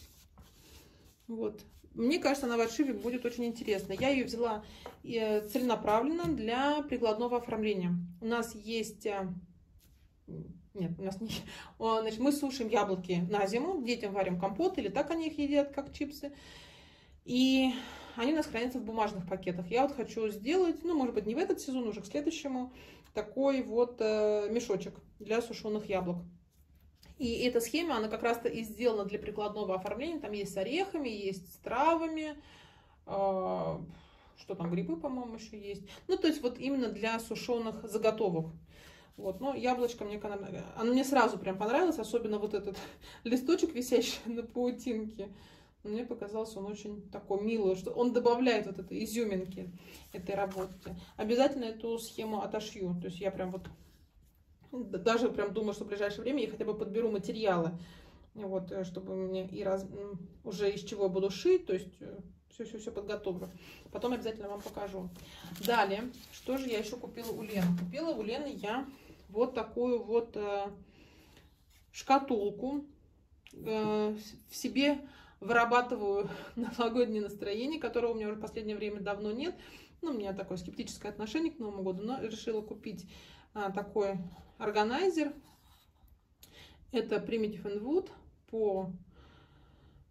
Вот. Мне кажется, она в отшиве будет очень интересна. Я ее взяла целенаправленно для прикладного оформления. У нас есть... Нет, у нас не... Значит, мы сушим яблоки на зиму. Детям варим компот. Или так они их едят, как чипсы. И они у нас хранятся в бумажных пакетах. Я вот хочу сделать, ну, может быть, не в этот сезон, уже к следующему, такой вот мешочек для сушеных яблок. И эта схема, она как раз-то и сделана для прикладного оформления. Там есть с орехами, есть с травами, что там, грибы, по-моему, еще есть. Ну, то есть вот именно для сушеных заготовок. Вот, но яблочко оно мне сразу прям понравилось, особенно вот этот листочек, висящий на паутинке. Мне показался он очень такой милый, что он добавляет вот этой изюминки этой работе. Обязательно эту схему отошью. То есть я прям вот даже прям думаю, что в ближайшее время я хотя бы подберу материалы, вот, чтобы мне уже из чего я буду шить, то есть все подготовлю. Потом обязательно вам покажу. Далее, что же я еще купила у Лены? Купила у Лены я вот такую вот шкатулку. В себе вырабатываю новогоднее настроение, которого у меня уже в последнее время давно нет. Ну, у меня такое скептическое отношение к Новому году, но решила купить такой органайзер. Это Primitive & Wood по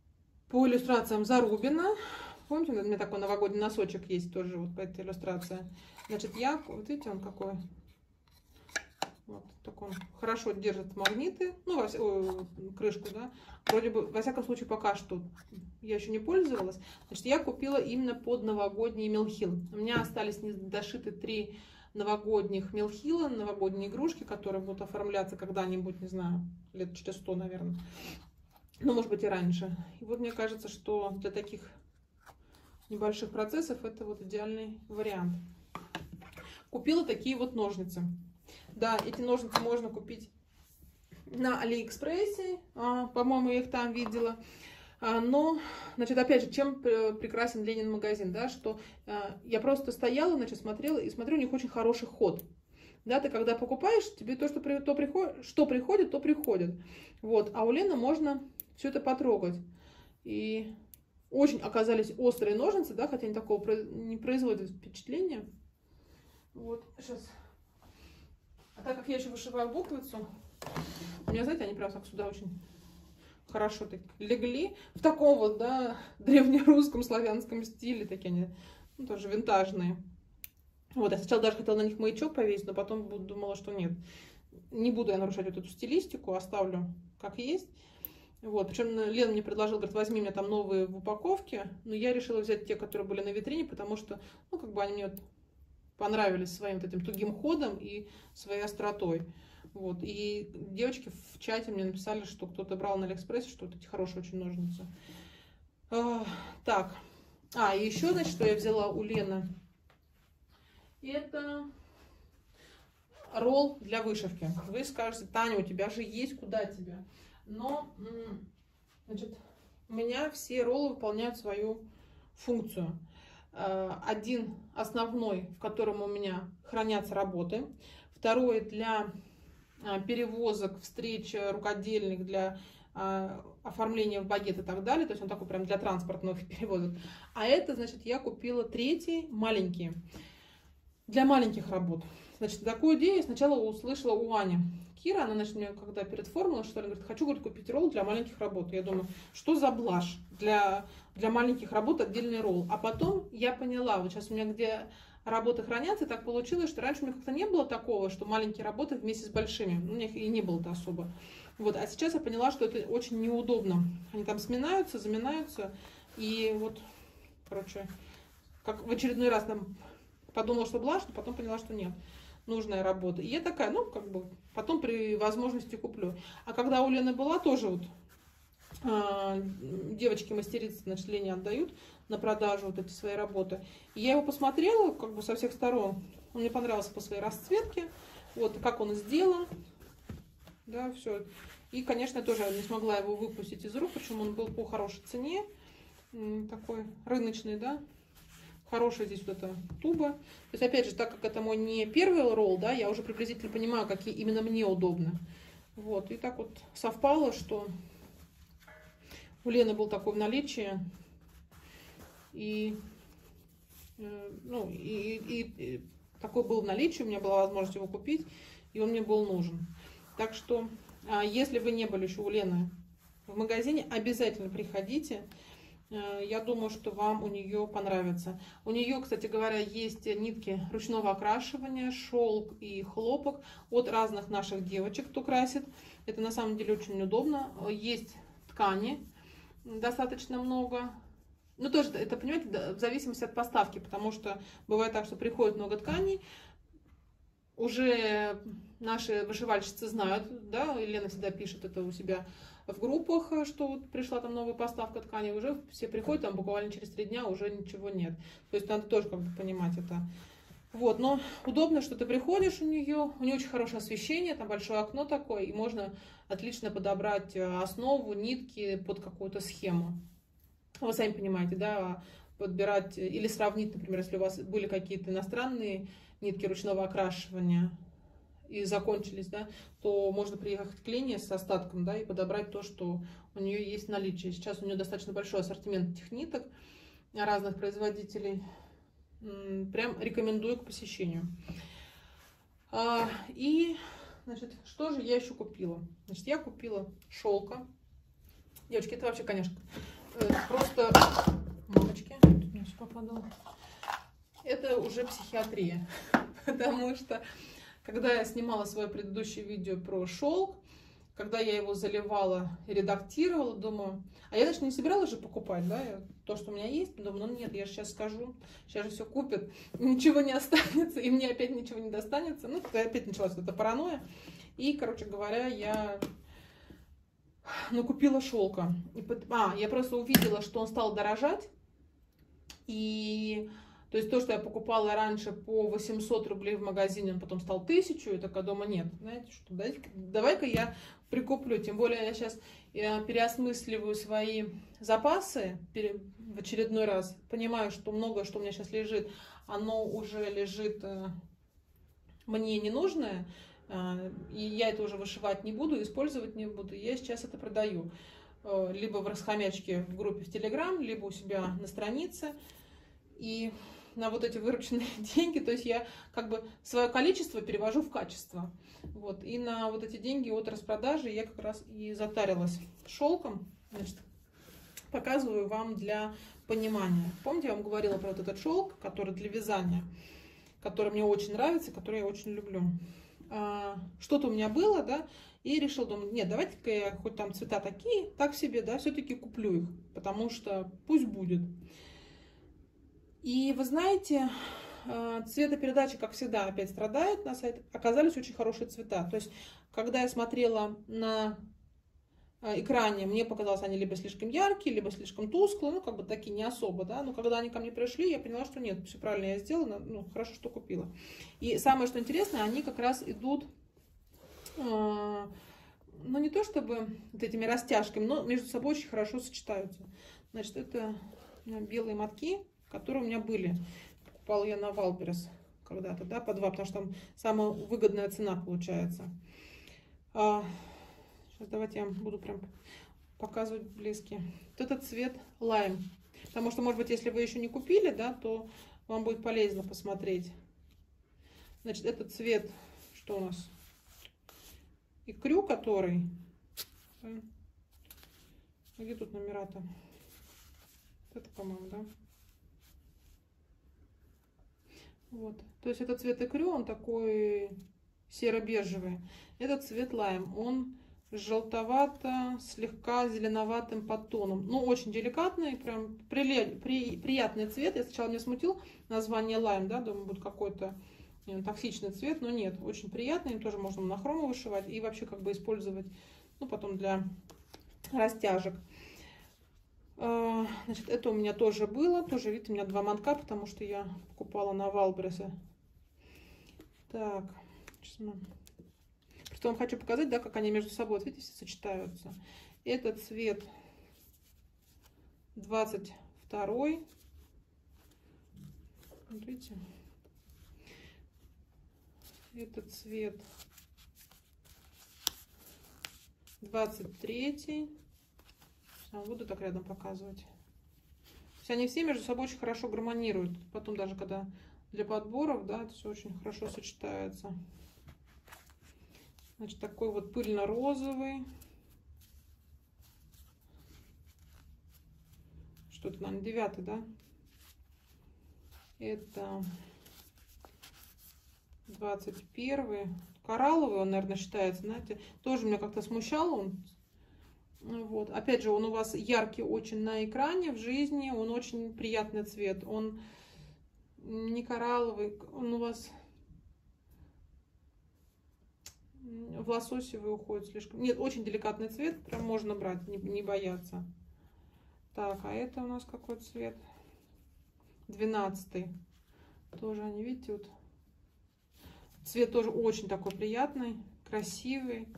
по иллюстрациям Зарубина. Помните, у меня такой новогодний носочек есть тоже вот по этой иллюстрации. Значит, вот видите, он какой. Вот так он хорошо держит магниты, ну, крышку, да. Вроде бы, во всяком случае, пока что я еще не пользовалась. Значит, я купила именно под новогодний мелхил. У меня остались недошиты 3 новогодних мелхила, новогодние игрушки, которые будут оформляться когда-нибудь, не знаю, лет через 100, наверное. Ну, может быть, и раньше. И вот мне кажется, что для таких небольших процессов это вот идеальный вариант. Купила такие вот ножницы. Да, эти ножницы можно купить на Алиэкспрессе, по-моему, я их там видела. Но, значит, опять же, чем прекрасен Ленин магазин, да, что я просто стояла, значит, смотрела и смотрю, у них очень хороший ход. Да, ты когда покупаешь, тебе что приходит, то приходит. Вот, а у Лены можно все это потрогать. И очень оказались острые ножницы, да, хотя они такого не производят впечатления. Вот, сейчас. А так как я еще вышиваю буквицу, у меня, знаете, они прям так сюда очень хорошо так легли. В таком вот, да, древнерусском, славянском стиле. Такие они, ну, тоже винтажные. Вот, я сначала даже хотела на них маячок повесить, но потом думала, что нет. Не буду я нарушать вот эту стилистику, оставлю как есть. Вот, причем Лена мне предложила, говорит, возьми мне там новые в упаковке. Но я решила взять те, которые были на витрине, потому что, ну, как бы они мне понравились своим вот этим тугим ходом и своей остротой. Вот. И девочки в чате мне написали, что кто-то брал на Алиэкспрессе, что вот эти хорошие очень ножницы. Так. И еще, значит, что я взяла у Лены. Это ролл для вышивки. Вы скажете, Таня, у тебя же есть, куда тебе? Но, значит, у меня все роллы выполняют свою функцию. Один основной, в котором у меня хранятся работы. Второй для перевозок, встреч рукодельных, для оформления в багет и так далее. То есть он такой прям для транспортных перевозок. А это, значит, я купила третий, маленький, для маленьких работ. Значит, такую идею я сначала услышала у Ани. Кира, она, значит, мне когда перед формулой, что ли, говорит, хочу, говорит, купить ролл для маленьких работ. Я думаю, что за блажь для маленьких работ отдельный ролл. А потом я поняла, вот сейчас у меня где работы хранятся, и так получилось, что раньше у меня как-то не было такого, что маленькие работы вместе с большими. У меня их и не было-то особо. Вот, а сейчас я поняла, что это очень неудобно. Они там сминаются, заминаются. И вот, короче, как в очередной раз там подумала, что блажь, но потом поняла, что нет. Нужная работа. И я такая, ну, как бы, потом при возможности куплю. А когда у Лены была, тоже вот девочки-мастерицы, значит, Лене отдают на продажу вот эти свои работы. И я его посмотрела, как бы, со всех сторон. Он мне понравился по своей расцветке, вот, как он сделан. Да, все. И, конечно, я тоже не смогла его выпустить из рук, причем он был по хорошей цене, такой рыночный, да. Хорошая здесь вот эта туба. То есть, опять же, так как это мой не первый ролл, да, я уже приблизительно понимаю, какие именно мне удобны. Вот, и так вот совпало, что у Лены был такой в наличии. И, ну, и такой был в наличии, у меня была возможность его купить, и он мне был нужен. Так что, если вы не были еще у Лены в магазине, обязательно приходите. Я думаю, что вам у нее понравится. У нее, кстати говоря, есть нитки ручного окрашивания, шелк и хлопок от разных наших девочек, кто красит. Это на самом деле очень удобно. Есть ткани достаточно много. Ну, тоже, это, понимаете, в зависимости от поставки, потому что бывает так, что приходит много тканей, уже наши вышивальщицы знают, да, Елена всегда пишет это у себя в группах, что вот пришла там новая поставка ткани, уже все приходят, там буквально через 3 дня уже ничего нет. То есть надо тоже как бы понимать это. Вот, но удобно, что ты приходишь у нее очень хорошее освещение, там большое окно такое, и можно отлично подобрать основу, нитки под какую-то схему. Вы сами понимаете, да, подбирать или сравнить, например, если у вас были какие-то иностранные нитки ручного окрашивания и закончились, да, то можно приехать к Лене с остатком, да, и подобрать то, что у нее есть в наличии. Сейчас у нее достаточно большой ассортимент этих ниток разных производителей. Прям рекомендую к посещению. И, значит, что же я еще купила? Значит, я купила шелка. Девочки, это вообще, конечно, просто... Мамочки, тут у меня все попадало. Это уже психиатрия. Потому что, когда я снимала свое предыдущее видео про шелк, когда я его заливала и редактировала, думаю... А я даже не собиралась же покупать, да, то, что у меня есть. Думаю, ну нет, я же сейчас скажу, сейчас же все купят, ничего не останется, и мне опять ничего не достанется. Ну, опять началась эта паранойя. И, короче говоря, я купила шелка. Я просто увидела, что он стал дорожать. И... То есть то, что я покупала раньше по 800 рублей в магазине, он потом стал 1000, и такая дома нет. Знаете что, давай-ка я прикуплю. Тем более я сейчас переосмысливаю свои запасы в очередной раз. Понимаю, что многое, что у меня сейчас лежит, оно уже лежит мне ненужное. И я это уже вышивать не буду, использовать не буду. Я сейчас это продаю. Либо в расхомячке в группе в Telegram, либо у себя на странице. И на вот эти вырученные деньги, то есть я как бы свое количество перевожу в качество. Вот. И на вот эти деньги от распродажи я как раз и затарилась шелком. Значит, показываю вам для понимания. Помните, я вам говорила про вот этот шелк, который для вязания, который мне очень нравится, который я очень люблю. Что-то у меня было, да, и решил, думаю, нет, давайте-ка я хоть там цвета такие, так себе, да, все-таки куплю их, потому что пусть будет. И вы знаете, цветопередача, как всегда, опять страдает на сайте. Оказались очень хорошие цвета. То есть, когда я смотрела на экране, мне показалось, они либо слишком яркие, либо слишком тусклые, ну, как бы такие не особо, да. Но когда они ко мне пришли, я поняла, что нет, все правильно я сделала, ну, хорошо, что купила. И самое, что интересно, они как раз идут, ну, не то чтобы вот этими растяжками, но между собой очень хорошо сочетаются. Значит, это белые мотки, которые у меня были. Покупала я на Валберес когда-то, да, по 2, потому что там самая выгодная цена получается. Сейчас давайте я вам буду прям показывать близкие. Вот этот цвет лайм. Потому что, может быть, если вы еще не купили, да, то вам будет полезно посмотреть. Значит, этот цвет, что у нас? Икрю, который... Где тут номера-то? Это, по-моему, да? Вот. То есть этот цвет икрю, он такой серо-бежевый. Этот цвет лайм, он желтовато, слегка зеленоватым подтоном. Ну, очень деликатный, прям приятный цвет. Я сначала меня смутил название лайм, да, думаю, будет какой-то токсичный цвет, но нет, очень приятный. Им тоже можно монохрому вышивать и вообще как бы использовать, ну, потом для растяжек. Значит, это у меня тоже было. Тоже, видите, у меня 2 мотка, потому что я покупала на Валбересе. Так. Просто вам хочу показать, да, как они между собой, вот, видите, сочетаются. Этот цвет 22-й. Смотрите. Этот цвет 23-й. Буду так рядом показывать. То есть они все между собой очень хорошо гармонируют. Потом даже когда для подборов, да, это все очень хорошо сочетается. Значит, такой вот пыльно-розовый. Что-то, наверное, 9-й, да? Это 21-й. Коралловый он, наверное, считается, знаете. Тоже меня как-то смущал он. Вот. Опять же, он у вас яркий очень на экране, в жизни, он очень приятный цвет. Он не коралловый, он у вас в лососевый уходит слишком. Нет, очень деликатный цвет, прям можно брать, не бояться. Так, а это у нас какой цвет? 12-й. Тоже они, видите, вот. Цвет тоже очень такой приятный, красивый.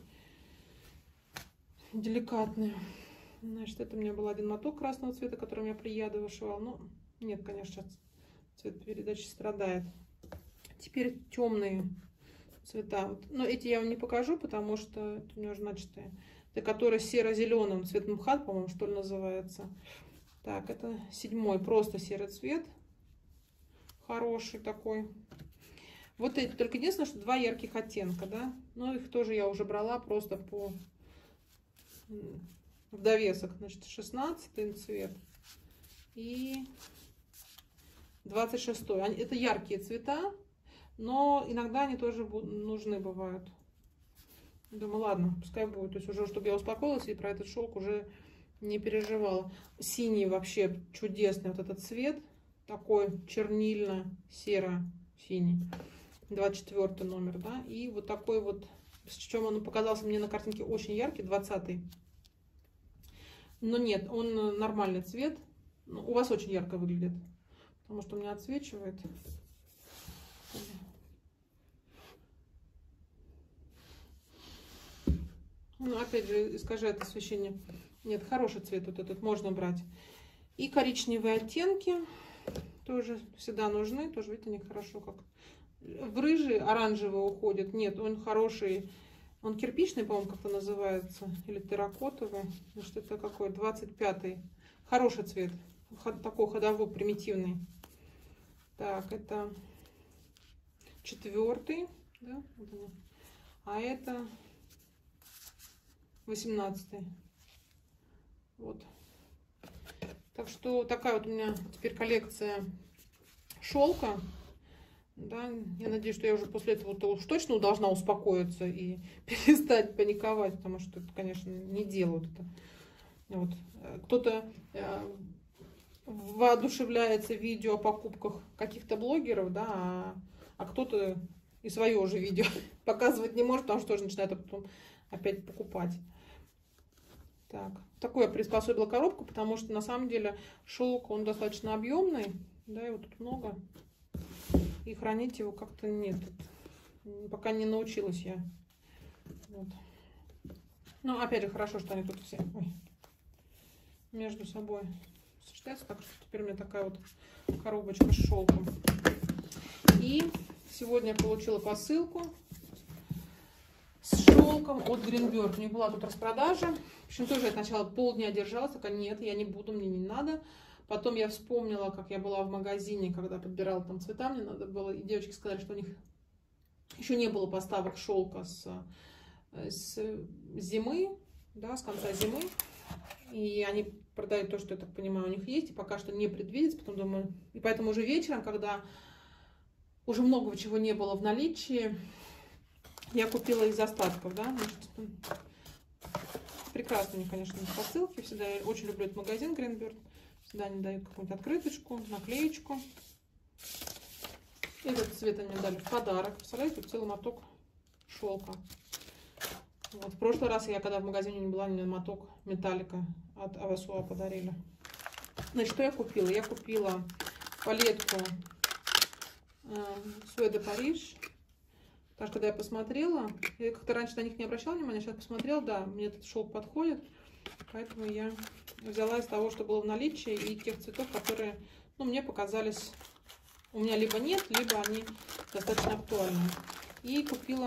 Деликатные. Значит, это у меня был один моток красного цвета, который у меня при яде вышивал. Ну, нет, конечно, цвет передачи страдает. Теперь темные цвета. Вот. Но эти я вам не покажу, потому что это у меня уже начатые. Это который серо-зеленым цветом МХАТ, по-моему, что ли называется. Так, это 7-й, просто серый цвет. Хороший такой. Вот эти, только единственное, что 2 ярких оттенка, да. Но их тоже я уже брала просто по в довесок. Значит, 16 цвет и 26. Это яркие цвета, но иногда они тоже нужны бывают. Думаю, ладно, пускай будет. То есть уже, чтобы я успокоилась и про этот шелк уже не переживала. Синий вообще чудесный вот этот цвет. Такой чернильно-серо-синий. 24 номер, да. И вот такой вот, причем он показался мне на картинке очень яркий, 20-й. Но нет, он нормальный цвет. У вас очень ярко выглядит, потому что у меня отсвечивает. Ну, опять же, искажает освещение. Нет, хороший цвет вот этот можно брать. И коричневые оттенки тоже всегда нужны. Тоже, видите, они хорошо как... В рыжий оранжевый уходит. Нет, он хороший. Он кирпичный, по-моему, как-то называется. Или терракотовый. Значит, это какой? 25-й. Хороший цвет. Такой ходовой, примитивный. Так, это 4-й. Да? А это 18-й. Вот. Так что такая вот у меня теперь коллекция шелка. Да, я надеюсь, что я уже после этого уж точно должна успокоиться и перестать паниковать, потому что это, конечно, не делают это. Вот. Кто-то воодушевляется видео о покупках каких-то блогеров, да, а кто-то и свое уже видео показывать не может, потому что тоже начинает потом опять покупать. Так, такую я приспособила коробку, потому что на самом деле шелк, он достаточно объемный, да, его тут много. И хранить его как-то нет. Пока не научилась я. Вот. Ну, опять же, хорошо, что они тут все между собой сочетаются. Так что теперь у меня такая вот коробочка с шелком. И сегодня я получила посылку с шелком от Greenberg. У них была тут распродажа. В общем, тоже я сначала полдня держалась. Такая, нет, я не буду, мне не надо. Потом я вспомнила, как я была в магазине, когда подбирала там цвета, мне надо было, и девочки сказали, что у них еще не было поставок шелка с зимы, да, с конца зимы, и они продают то, что, я так понимаю, у них есть, и пока что не предвидится, потом думаю, и поэтому уже вечером, когда уже многого чего не было в наличии, я купила из остатков, да, значит, прекрасно у них, конечно, посылки, всегда я очень люблю этот магазин Greenberg. Всегда они дают какую-нибудь открыточку, наклеечку. Этот цвет они мне дали в подарок. Представляете, целый моток шелка. Вот. В прошлый раз я, когда в магазине не была, мне моток металлика от Авасуа подарили. Значит, что я купила? Я купила палетку Суэ де Париж. Потому что когда я посмотрела, я как-то раньше на них не обращала внимания, сейчас посмотрела, да, мне этот шелк подходит. Поэтому я взяла из того, что было в наличии, и тех цветов, которые, ну, мне показались, у меня либо нет, либо они достаточно актуальны. И купила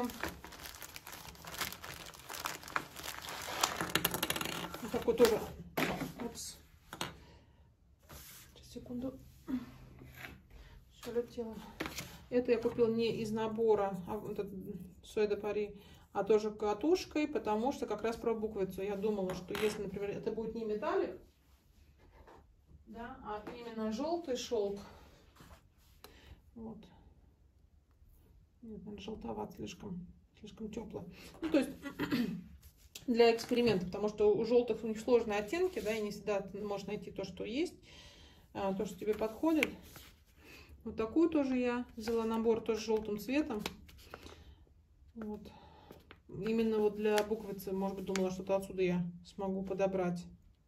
вот такой тоже, опс, сейчас, секунду, все летело. Это я купила не из набора, а этот Суэ де Пари, а тоже катушкой, потому что как раз про буквицу. Я думала, что если, например, это будет не металлик, да, а именно желтый шелк. Вот. Нет, наверное, желтоват слишком тепло. Ну, то есть для эксперимента, потому что у желтых у них сложные оттенки, да, и не всегда ты можешь найти то, что есть, то, что тебе подходит. Вот такую тоже я взяла набор, тоже с желтым цветом. Вот. Именно вот для буквицы, может быть, думала, что-то отсюда я смогу подобрать.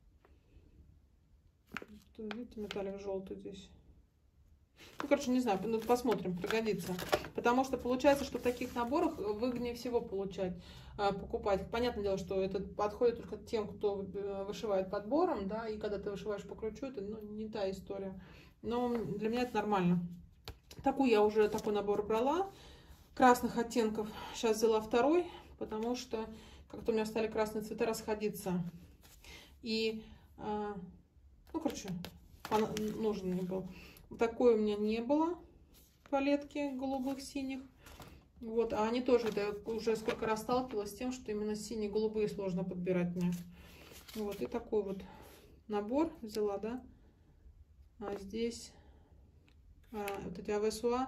Видите, металлик желтый здесь. Ну, короче, не знаю, ну, посмотрим, пригодится. Потому что получается, что в таких наборах выгоднее всего покупать. Понятное дело, что это подходит только тем, кто вышивает подбором, да, и когда ты вышиваешь по ключу, это, ну, не та история. Но для меня это нормально. Такой набор брала. Красных оттенков сейчас взяла второй, потому что как-то у меня стали красные цвета расходиться. И, ну, короче, нужен мне был. Такой у меня не было палетки голубых, синих. Вот, а они тоже, да, уже сколько раз сталкивалась с тем, что именно синие, голубые сложно подбирать мне. Вот, и такой вот набор взяла, да. А здесь вот эти АВСУА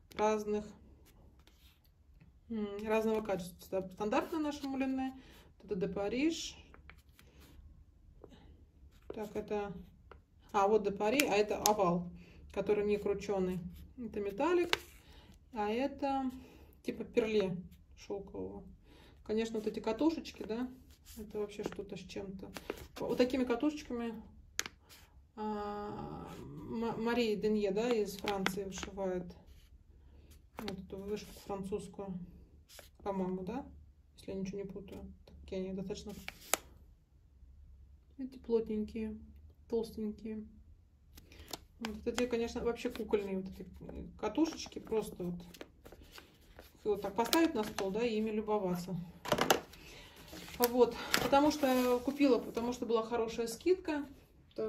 разного качества. Это стандартная наша муленная, это де Париж. Так, это... вот де Пари, а это овал, который не крученый. Это металлик, а это типа перле шелкового. Конечно, вот эти катушечки, да, это вообще что-то с чем-то. Вот такими катушечками Мария Денье, да, из Франции вышивает вот эту вышивку французскую, по-моему, да, если я ничего не путаю. Такие они достаточно, эти плотненькие, толстенькие. Вот эти, конечно, вообще кукольные вот эти катушечки, просто вот так поставить на стол, да, и ими любоваться. Вот, потому что купила, потому что была хорошая скидка. Это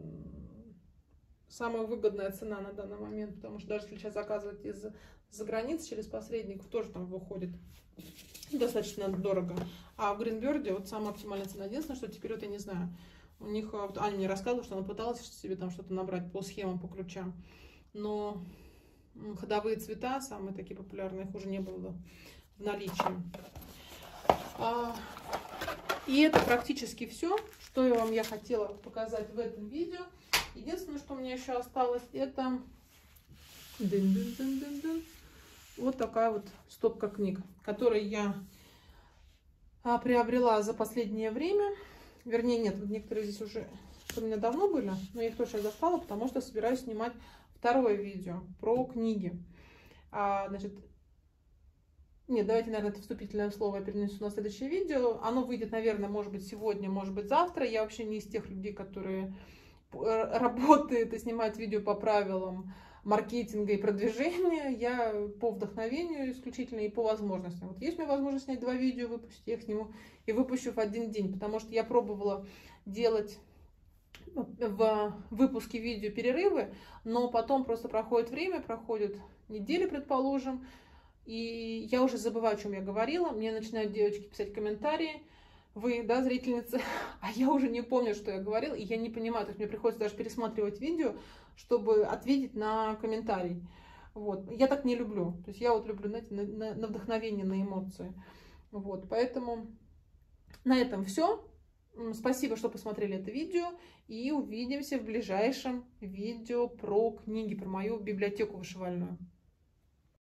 самая выгодная цена на данный момент, потому что даже если сейчас заказывать из-за границы через посредников, тоже там выходит достаточно дорого. А в Гринберде вот самая оптимальная цена. Единственное, что теперь вот я не знаю, у них, вот Аня мне рассказывала, что она пыталась себе там что-то набрать по схемам, по ключам, но ходовые цвета, самые такие популярные, их уже не было в наличии. И это практически все, что я хотела показать в этом видео. Единственное, что у меня еще осталось, это вот такая вот стопка книг, которые я приобрела за последнее время. Вернее, нет, некоторые здесь уже у меня давно были, но я их тоже сейчас достала, потому что собираюсь снимать второе видео про книги. Значит, нет, давайте, наверное, это вступительное слово я перенесу на следующее видео. Оно выйдет, наверное, может быть, сегодня, может быть, завтра. Я вообще не из тех людей, которые работают и снимают видео по правилам маркетинга и продвижения. Я по вдохновению исключительно и по возможностям. Вот есть у меня возможность снять 2 видео, выпустить, я их сниму и выпущу в один день, потому что я пробовала делать в выпуске видео перерывы, но потом просто проходит время, проходит неделя, предположим, и я уже забываю, о чем я говорила. Мне начинают девочки писать комментарии. Вы, да, зрительницы, а я уже не помню, что я говорила, и я не понимаю. То есть мне приходится даже пересматривать видео, чтобы ответить на комментарий. Вот. Я так не люблю. То есть я вот люблю, знаете, на вдохновение, на эмоции. Вот. Поэтому на этом все. Спасибо, что посмотрели это видео. И увидимся в ближайшем видео про книги, про мою библиотеку вышивальную.